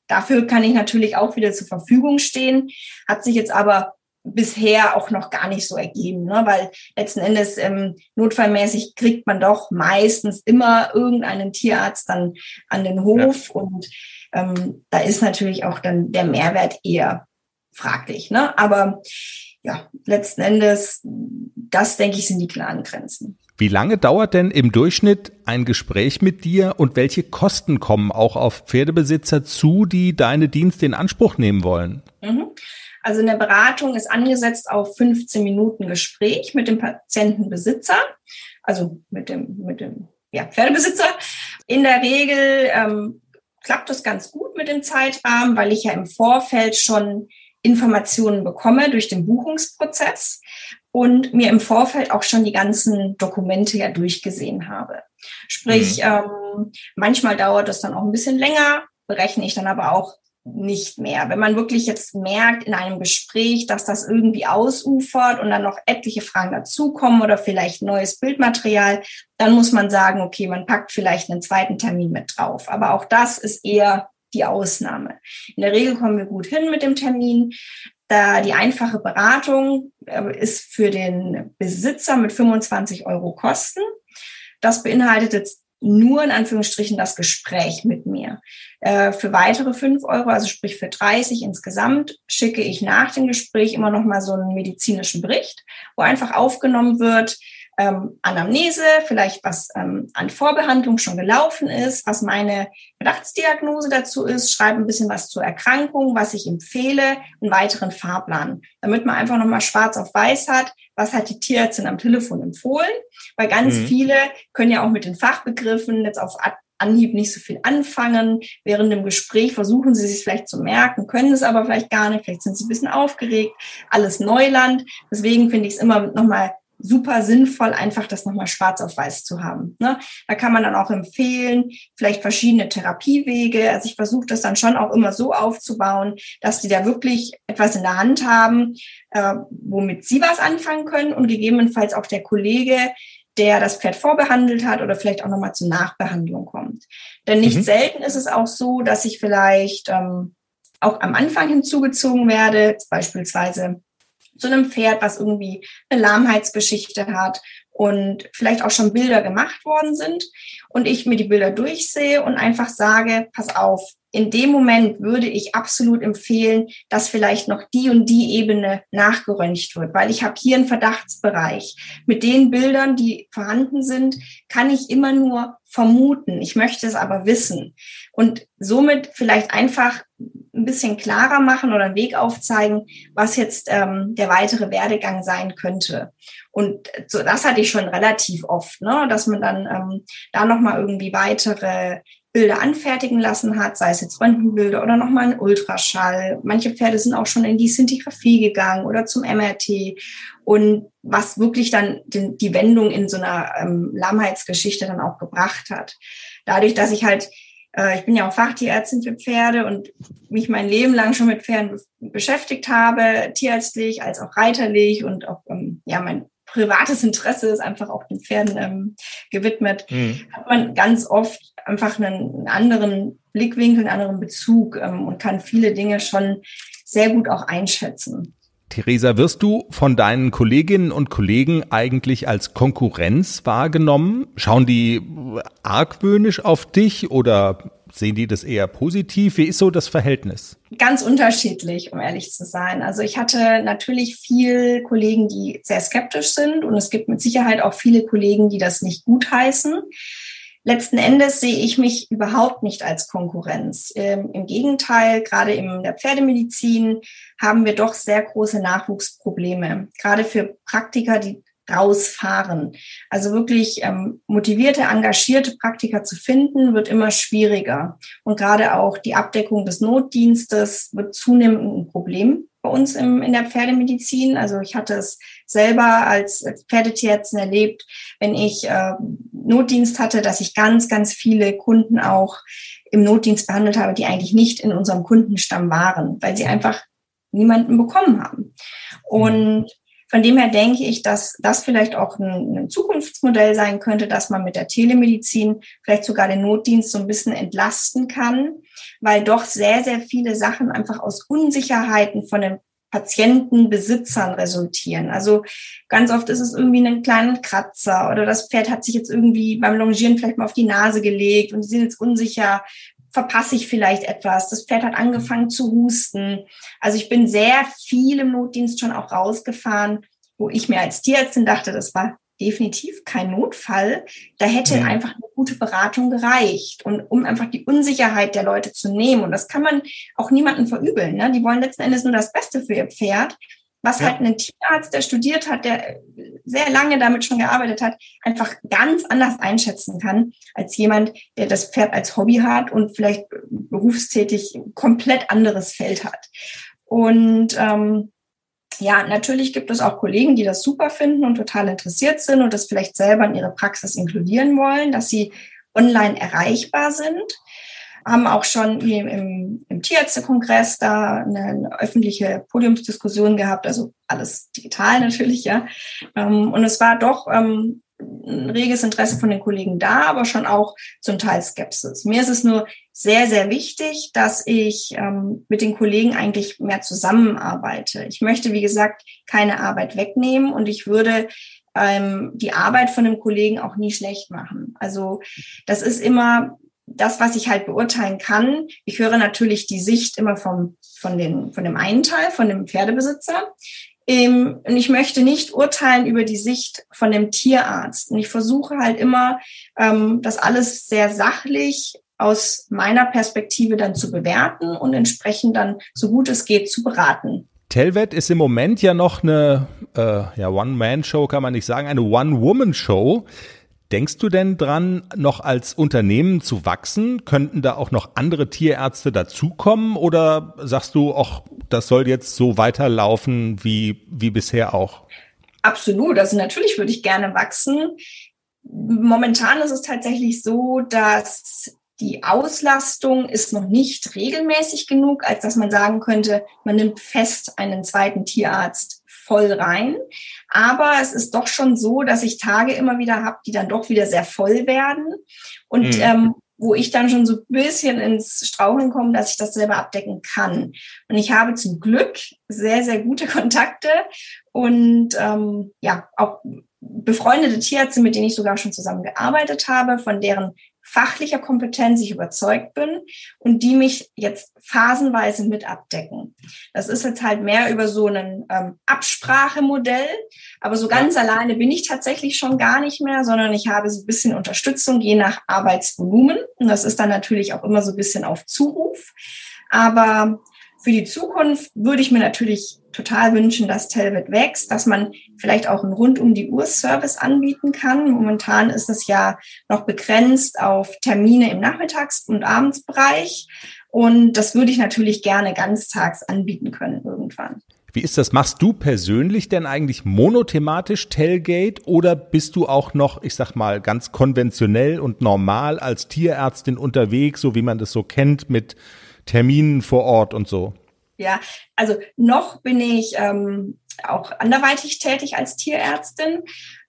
dafür kann ich natürlich auch wieder zur Verfügung stehen, hat sich jetzt aber bisher auch noch gar nicht so ergeben, ne? Weil letzten Endes ähm, notfallmäßig kriegt man doch meistens immer irgendeinen Tierarzt dann an den Hof, ja. Und ähm, da ist natürlich auch dann der Mehrwert eher fraglich, ne? Aber ja, letzten Endes, das denke ich, sind die klaren Grenzen. Wie lange dauert denn im Durchschnitt ein Gespräch mit dir und welche Kosten kommen auch auf Pferdebesitzer zu, die deine Dienste in Anspruch nehmen wollen? Mhm. Also eine Beratung ist angesetzt auf fünfzehn Minuten Gespräch mit dem Patientenbesitzer, also mit dem, mit dem ja, Pferdebesitzer. In der Regel ähm, klappt das ganz gut mit dem Zeitrahmen, weil ich ja im Vorfeld schon Informationen bekomme durch den Buchungsprozess und mir im Vorfeld auch schon die ganzen Dokumente ja durchgesehen habe. Sprich, mhm. ähm, manchmal dauert das dann auch ein bisschen länger, berechne ich dann aber auch nicht mehr. Wenn man wirklich jetzt merkt in einem Gespräch, dass das irgendwie ausufert und dann noch etliche Fragen dazukommen oder vielleicht neues Bildmaterial, dann muss man sagen, okay, man packt vielleicht einen zweiten Termin mit drauf. Aber auch das ist eher die Ausnahme. In der Regel kommen wir gut hin mit dem Termin. Da die einfache Beratung ist für den Besitzer mit fünfundzwanzig Euro Kosten. Das beinhaltet jetzt nur in Anführungsstrichen das Gespräch mit mir. Äh, für weitere fünf Euro, also sprich für dreißig insgesamt, schicke ich nach dem Gespräch immer noch mal so einen medizinischen Bericht, wo einfach aufgenommen wird, ähm, Anamnese, vielleicht was ähm, an Vorbehandlung schon gelaufen ist, was meine Verdachtsdiagnose dazu ist, schreibe ein bisschen was zur Erkrankung, was ich empfehle, einen weiteren Fahrplan, damit man einfach noch mal schwarz auf weiß hat, was hat die Tierärztin am Telefon empfohlen, weil ganz mhm. viele können ja auch mit den Fachbegriffen jetzt auf Anhieb nicht so viel anfangen. Während dem Gespräch versuchen sie sich vielleicht zu merken, können es aber vielleicht gar nicht, vielleicht sind sie ein bisschen aufgeregt, alles Neuland. Deswegen finde ich es immer nochmal super sinnvoll, einfach das nochmal schwarz auf weiß zu haben. Ne? Da kann man dann auch empfehlen, vielleicht verschiedene Therapiewege. Also ich versuche das dann schon auch immer so aufzubauen, dass die da wirklich etwas in der Hand haben, äh, womit sie was anfangen können und gegebenenfalls auch der Kollege, der das Pferd vorbehandelt hat oder vielleicht auch nochmal zur Nachbehandlung kommt. Denn nicht mhm. selten ist es auch so, dass ich vielleicht ähm, auch am Anfang hinzugezogen werde, beispielsweise zu einem Pferd, was irgendwie eine Lahmheitsgeschichte hat und vielleicht auch schon Bilder gemacht worden sind und ich mir die Bilder durchsehe und einfach sage, pass auf, in dem Moment würde ich absolut empfehlen, dass vielleicht noch die und die Ebene nachgeröntgt wird, weil ich habe hier einen Verdachtsbereich. Mit den Bildern, die vorhanden sind, kann ich immer nur vermuten. Ich möchte es aber wissen. Und somit vielleicht einfach ein bisschen klarer machen oder einen Weg aufzeigen, was jetzt ähm, der weitere Werdegang sein könnte. Und so, das hatte ich schon relativ oft, ne, dass man dann ähm, da nochmal irgendwie weitere Bilder anfertigen lassen hat, sei es jetzt Röntgenbilder oder nochmal ein Ultraschall. Manche Pferde sind auch schon in die Szintigraphie gegangen oder zum M R T. Und was wirklich dann den, die Wendung in so einer ähm, Lahmheitsgeschichte dann auch gebracht hat. Dadurch, dass ich halt Ich bin ja auch Fachtierärztin für Pferde und mich mein Leben lang schon mit Pferden beschäftigt habe, tierärztlich als auch reiterlich und auch ähm, ja mein privates Interesse ist einfach auch den Pferden ähm, gewidmet, mhm. hat man ganz oft einfach einen, einen anderen Blickwinkel, einen anderen Bezug ähm, und kann viele Dinge schon sehr gut auch einschätzen. Theresa, wirst du von deinen Kolleginnen und Kollegen eigentlich als Konkurrenz wahrgenommen? Schauen die argwöhnisch auf dich oder sehen die das eher positiv? Wie ist so das Verhältnis? Ganz unterschiedlich, um ehrlich zu sein. Also ich hatte natürlich viele Kollegen, die sehr skeptisch sind und es gibt mit Sicherheit auch viele Kollegen, die das nicht gutheißen. Letzten Endes sehe ich mich überhaupt nicht als Konkurrenz. Ähm, Im Gegenteil, gerade in der Pferdemedizin haben wir doch sehr große Nachwuchsprobleme, gerade für Praktiker, die rausfahren. Also wirklich ähm, motivierte, engagierte Praktiker zu finden, wird immer schwieriger. Und gerade auch die Abdeckung des Notdienstes wird zunehmend ein Problem bei uns im, in der Pferdemedizin. Also ich hatte es selber als, als Pferdetierärztin erlebt, wenn ich äh, Notdienst hatte, dass ich ganz, ganz viele Kunden auch im Notdienst behandelt habe, die eigentlich nicht in unserem Kundenstamm waren, weil sie einfach niemanden bekommen haben. Und Von dem her denke ich, dass das vielleicht auch ein, ein Zukunftsmodell sein könnte, dass man mit der Telemedizin vielleicht sogar den Notdienst so ein bisschen entlasten kann, weil doch sehr, sehr viele Sachen einfach aus Unsicherheiten von den Patientenbesitzern resultieren. Also ganz oft ist es irgendwie einen kleinen Kratzer oder das Pferd hat sich jetzt irgendwie beim Longieren vielleicht mal auf die Nase gelegt und sie sind jetzt unsicher, verpasse ich vielleicht etwas. Das Pferd hat angefangen zu husten. Also ich bin sehr viel im Notdienst schon auch rausgefahren, wo ich mir als Tierärztin dachte, das war definitiv kein Notfall. Da hätte Mhm. einfach eine gute Beratung gereicht und um einfach die Unsicherheit der Leute zu nehmen. Und das kann man auch niemandem verübeln. Ne? Die wollen letzten Endes nur das Beste für ihr Pferd. Was Ja. halt ein Tierarzt, der studiert hat, der sehr lange damit schon gearbeitet hat, einfach ganz anders einschätzen kann, als jemand, der das Pferd als Hobby hat und vielleicht berufstätig komplett anderes Feld hat. Und ähm, ja, natürlich gibt es auch Kollegen, die das super finden und total interessiert sind und das vielleicht selber in ihre Praxis inkludieren wollen, dass sie online erreichbar sind. Haben auch schon im, im Tierärztekongress da eine, eine öffentliche Podiumsdiskussion gehabt, also alles digital natürlich, ja. Und es war doch ähm, ein reges Interesse von den Kollegen da, aber schon auch zum Teil Skepsis. Mir ist es nur sehr, sehr wichtig, dass ich ähm, mit den Kollegen eigentlich mehr zusammenarbeite. Ich möchte, wie gesagt, keine Arbeit wegnehmen und ich würde ähm, die Arbeit von dem Kollegen auch nie schlecht machen. Also das ist immer das, was ich halt beurteilen kann. Ich höre natürlich die Sicht immer vom, von, den, von dem einen Teil, von dem Pferdebesitzer. Ähm, und ich möchte nicht urteilen über die Sicht von dem Tierarzt. Und ich versuche halt immer, ähm, das alles sehr sachlich aus meiner Perspektive dann zu bewerten und entsprechend dann, so gut es geht, zu beraten. Telvet ist im Moment ja noch eine äh, ja, One-Man-Show, kann man nicht sagen, eine One-Woman-Show. Denkst du denn dran, noch als Unternehmen zu wachsen? Könnten da auch noch andere Tierärzte dazukommen? Oder sagst du, ach, das soll jetzt so weiterlaufen wie, wie bisher auch? Absolut. Also natürlich würde ich gerne wachsen. Momentan ist es tatsächlich so, dass die Auslastung ist noch nicht regelmäßig genug, als dass man sagen könnte, man nimmt fest einen zweiten Tierarzt voll rein. Aber es ist doch schon so, dass ich Tage immer wieder habe, die dann doch wieder sehr voll werden. Und mhm. ähm, wo ich dann schon so ein bisschen ins Straucheln komme, dass ich das selber abdecken kann. Und ich habe zum Glück sehr, sehr gute Kontakte und ähm, ja auch befreundete Tierärzte, mit denen ich sogar schon zusammengearbeitet habe, von deren fachlicher Kompetenz ich überzeugt bin und die mich jetzt phasenweise mit abdecken. Das ist jetzt halt mehr über so ein ähm, Absprachemodell, aber so ganz ja. alleine bin ich tatsächlich schon gar nicht mehr, sondern ich habe so ein bisschen Unterstützung je nach Arbeitsvolumen und das ist dann natürlich auch immer so ein bisschen auf Zuruf. Aber für die Zukunft würde ich mir natürlich total wünschen, dass Telvet wächst, dass man vielleicht auch einen Rund-um-die-Uhr-Service anbieten kann. Momentan ist es ja noch begrenzt auf Termine im Nachmittags- und Abendsbereich. Und das würde ich natürlich gerne ganztags anbieten können irgendwann. Wie ist das? Machst du persönlich denn eigentlich monothematisch Telgate oder bist du auch noch, ich sag mal, ganz konventionell und normal als Tierärztin unterwegs, so wie man das so kennt, mit Terminen vor Ort und so? Ja, also noch bin ich ähm, auch anderweitig tätig als Tierärztin,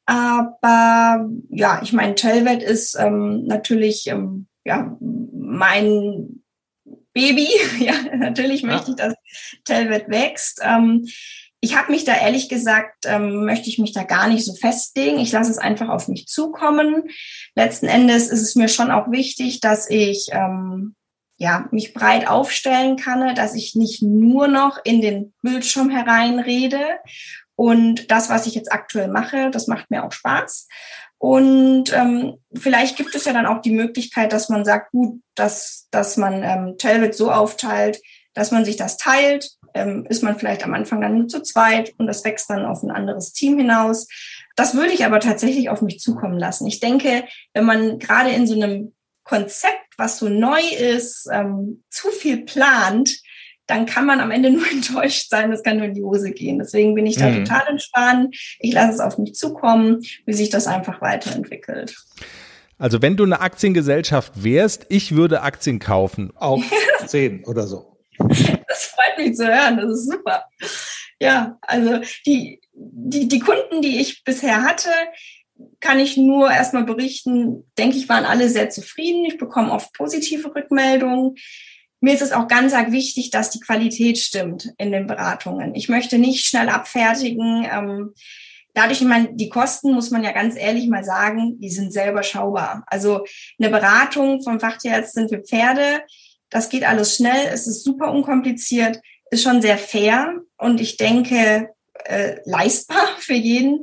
aber ja, ich meine, Telvet ist ähm, natürlich ähm, ja mein Baby. Ja, natürlich ja. möchte ich, dass Telvet wächst. Ähm, ich habe mich da ehrlich gesagt, ähm, möchte ich mich da gar nicht so festlegen. Ich lasse es einfach auf mich zukommen. Letzten Endes ist es mir schon auch wichtig, dass ich ähm, ja, mich breit aufstellen kann, dass ich nicht nur noch in den Bildschirm hereinrede. Und das, was ich jetzt aktuell mache, das macht mir auch Spaß. Und ähm, vielleicht gibt es ja dann auch die Möglichkeit, dass man sagt, gut, dass, dass man ähm, Telvet so aufteilt, dass man sich das teilt. Ähm, ist man vielleicht am Anfang dann nur zu zweit und das wächst dann auf ein anderes Team hinaus. Das würde ich aber tatsächlich auf mich zukommen lassen. Ich denke, wenn man gerade in so einem Konzept, was so neu ist, ähm, zu viel plant, dann kann man am Ende nur enttäuscht sein, das kann nur in die Hose gehen. Deswegen bin ich da mhm. total entspannt. Ich lasse es auf mich zukommen, wie sich das einfach weiterentwickelt. Also wenn du eine Aktiengesellschaft wärst, ich würde Aktien kaufen. Auf zehn oder so. Das freut mich zu hören, das ist super. Ja, also die, die, die Kunden, die ich bisher hatte, kann ich nur erstmal berichten, denke ich, waren alle sehr zufrieden. Ich bekomme oft positive Rückmeldungen. Mir ist es auch ganz arg wichtig, dass die Qualität stimmt in den Beratungen. Ich möchte nicht schnell abfertigen. Ähm, dadurch, ich meine, die Kosten, muss man ja ganz ehrlich mal sagen, die sind sehr überschaubar. Also eine Beratung vom Fachtierärztin für Pferde, das geht alles schnell, es ist super unkompliziert, ist schon sehr fair und ich denke, äh, leistbar für jeden.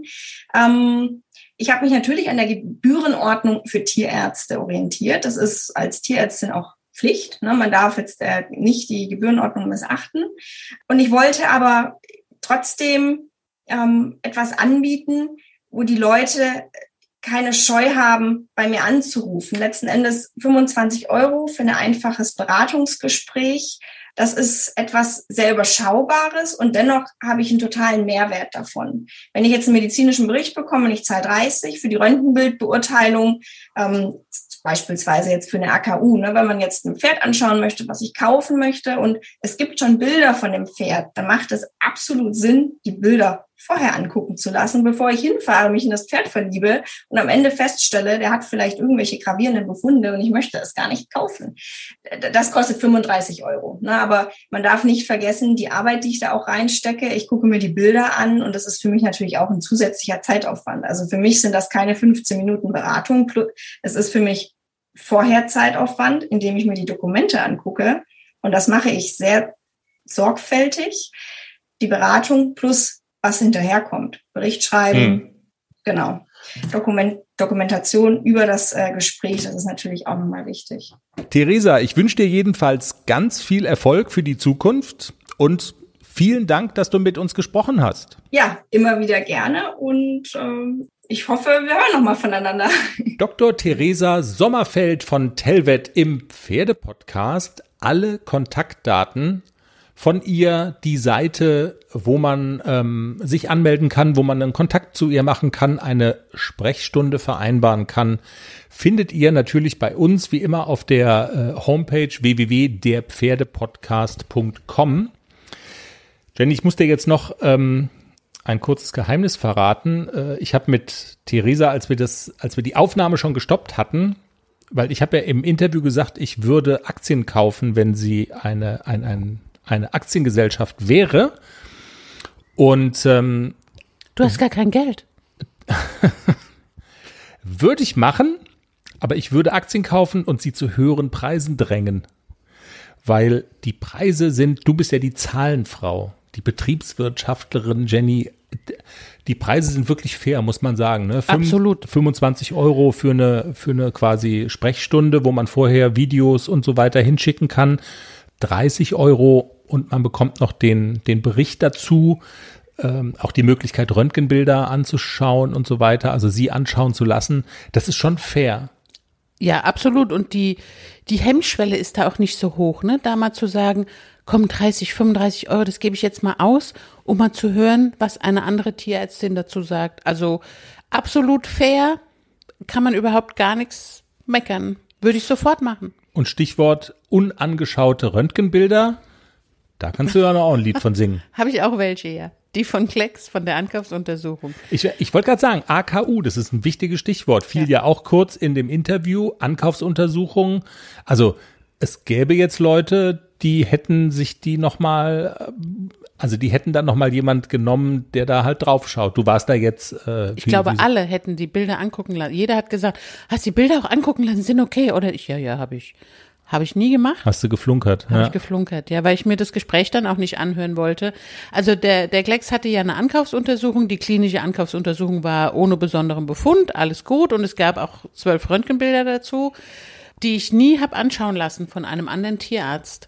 Ähm, Ich habe mich natürlich an der Gebührenordnung für Tierärzte orientiert. Das ist als Tierärztin auch Pflicht. Ne? Man darf jetzt äh, nicht die Gebührenordnung missachten. Und ich wollte aber trotzdem ähm, etwas anbieten, wo die Leute keine Scheu haben, bei mir anzurufen. Letzten Endes fünfundzwanzig Euro für ein einfaches Beratungsgespräch. Das ist etwas sehr Überschaubares und dennoch habe ich einen totalen Mehrwert davon. Wenn ich jetzt einen medizinischen Bericht bekomme und ich zahle dreißig für die Röntgenbildbeurteilung, ähm, beispielsweise jetzt für eine A K U, ne, wenn man jetzt ein Pferd anschauen möchte, was ich kaufen möchte und es gibt schon Bilder von dem Pferd, dann macht es absolut Sinn, die Bilder vorher angucken zu lassen, bevor ich hinfahre, mich in das Pferd verliebe und am Ende feststelle, der hat vielleicht irgendwelche gravierenden Befunde und ich möchte es gar nicht kaufen. Das kostet fünfunddreißig Euro. Ne? Aber man darf nicht vergessen, die Arbeit, die ich da auch reinstecke, ich gucke mir die Bilder an und das ist für mich natürlich auch ein zusätzlicher Zeitaufwand. Also für mich sind das keine fünfzehn Minuten Beratung. Es ist für mich vorher Zeitaufwand, indem ich mir die Dokumente angucke und das mache ich sehr sorgfältig. Die Beratung plus was hinterherkommt. Bericht schreiben, hm. genau. Dokument, Dokumentation über das äh, Gespräch, das ist natürlich auch nochmal wichtig. Theresa, ich wünsche dir jedenfalls ganz viel Erfolg für die Zukunft und vielen Dank, dass du mit uns gesprochen hast. Ja, immer wieder gerne und ähm, ich hoffe, wir hören nochmal voneinander. Doktor Theresa Sommerfeld von Telvet im Pferdepodcast. Alle Kontaktdaten von ihr, die Seite, wo man ähm, sich anmelden kann, wo man einen Kontakt zu ihr machen kann, eine Sprechstunde vereinbaren kann, findet ihr natürlich bei uns wie immer auf der äh, Homepage w w w punkt der pferdepodcast punkt com. Jenny, ich muss dir jetzt noch ähm, ein kurzes Geheimnis verraten. Äh, ich habe mit Theresa, als wir das, als wir die Aufnahme schon gestoppt hatten, weil ich habe ja im Interview gesagt, ich würde Aktien kaufen, wenn sie eine ein, ein eine Aktiengesellschaft wäre. Und ähm, du hast gar kein Geld. Würde ich machen, aber ich würde Aktien kaufen und sie zu höheren Preisen drängen. Weil die Preise sind, du bist ja die Zahlenfrau, die Betriebswirtschaftlerin Jenny. Die Preise sind wirklich fair, muss man sagen. Ne? Fünf, Absolut. fünfundzwanzig Euro für eine, für eine quasi Sprechstunde, wo man vorher Videos und so weiter hinschicken kann. dreißig Euro und man bekommt noch den, den Bericht dazu, ähm, auch die Möglichkeit, Röntgenbilder anzuschauen und so weiter, also sie anschauen zu lassen. Das ist schon fair. Ja, absolut. Und die, die Hemmschwelle ist da auch nicht so hoch, ne? Da mal zu sagen, komm, dreißig, fünfunddreißig Euro, das gebe ich jetzt mal aus, um mal zu hören, was eine andere Tierärztin dazu sagt. Also absolut fair, kann man überhaupt gar nichts meckern. Würde ich sofort machen. Und Stichwort unangeschaute Röntgenbilder, da kannst du ja noch auch ein Lied von singen. Habe ich auch welche, ja. Die von Klecks, von der Ankaufsuntersuchung. Ich, ich wollte gerade sagen, A K U, das ist ein wichtiges Stichwort. Fiel ja. ja auch kurz in dem Interview, Ankaufsuntersuchung. Also es gäbe jetzt Leute, die hätten sich die nochmal, also die hätten dann nochmal jemand genommen, der da halt drauf schaut. Du warst da jetzt. Äh, ich glaube, wie, alle hätten die Bilder angucken lassen. Jeder hat gesagt, hast die Bilder auch angucken lassen, sind okay. Oder ich, ja, ja, habe ich. Habe ich nie gemacht. Hast du geflunkert? Habe ja. ich geflunkert, ja, weil ich mir das Gespräch dann auch nicht anhören wollte. Also der, der Klecks hatte ja eine Ankaufsuntersuchung. Die klinische Ankaufsuntersuchung war ohne besonderen Befund, alles gut. Und es gab auch zwölf Röntgenbilder dazu, die ich nie habe anschauen lassen von einem anderen Tierarzt.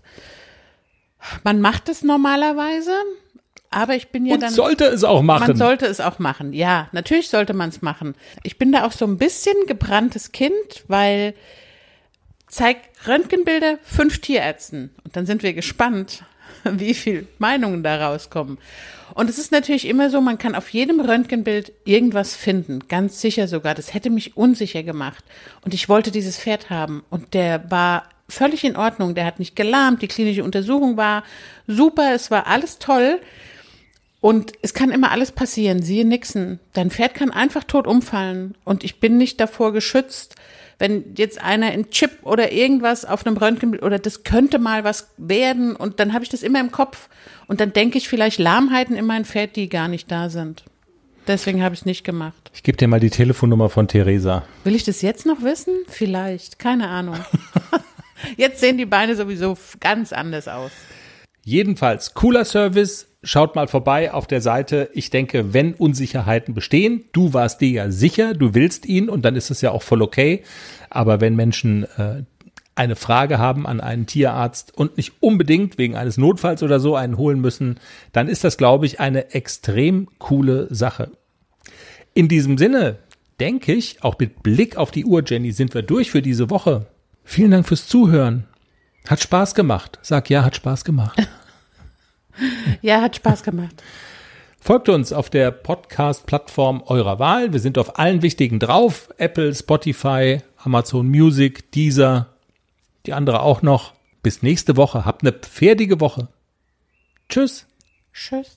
Man macht es normalerweise, aber ich bin ja Und dann. sollte es auch machen. Man sollte es auch machen, ja. Natürlich sollte man es machen. Ich bin da auch so ein bisschen gebranntes Kind, weil zeig Röntgenbilder fünf Tierärzten und dann sind wir gespannt, wie viel Meinungen da rauskommen. Und es ist natürlich immer so, man kann auf jedem Röntgenbild irgendwas finden, ganz sicher sogar. Das hätte mich unsicher gemacht und ich wollte dieses Pferd haben und der war völlig in Ordnung, der hat nicht gelahmt, die klinische Untersuchung war super, es war alles toll. Und es kann immer alles passieren, siehe Nixon. Dein Pferd kann einfach tot umfallen und ich bin nicht davor geschützt, wenn jetzt einer in Chip oder irgendwas auf einem Röntgenbild oder das könnte mal was werden und dann habe ich das immer im Kopf und dann denke ich vielleicht Lahmheiten in mein Pferd, die gar nicht da sind. Deswegen habe ich es nicht gemacht. Ich gebe dir mal die Telefonnummer von Theresa. Will ich das jetzt noch wissen? Vielleicht, keine Ahnung. Jetzt sehen die Beine sowieso ganz anders aus. Jedenfalls, cooler Service. Schaut mal vorbei auf der Seite. Ich denke, wenn Unsicherheiten bestehen, du warst dir ja sicher, du willst ihn und dann ist es ja auch voll okay. Aber wenn Menschen äh, eine Frage haben an einen Tierarzt und nicht unbedingt wegen eines Notfalls oder so einen holen müssen, dann ist das, glaube ich, eine extrem coole Sache. In diesem Sinne, denke ich, auch mit Blick auf die Uhr, Jenny, sind wir durch für diese Woche. Vielen Dank fürs Zuhören. Hat Spaß gemacht. Sag ja, hat Spaß gemacht. Ja, hat Spaß gemacht. Folgt uns auf der Podcast-Plattform eurer Wahl. Wir sind auf allen wichtigen drauf. Apple, Spotify, Amazon Music, Deezer, die andere auch noch. Bis nächste Woche. Habt eine pferdige Woche. Tschüss. Tschüss.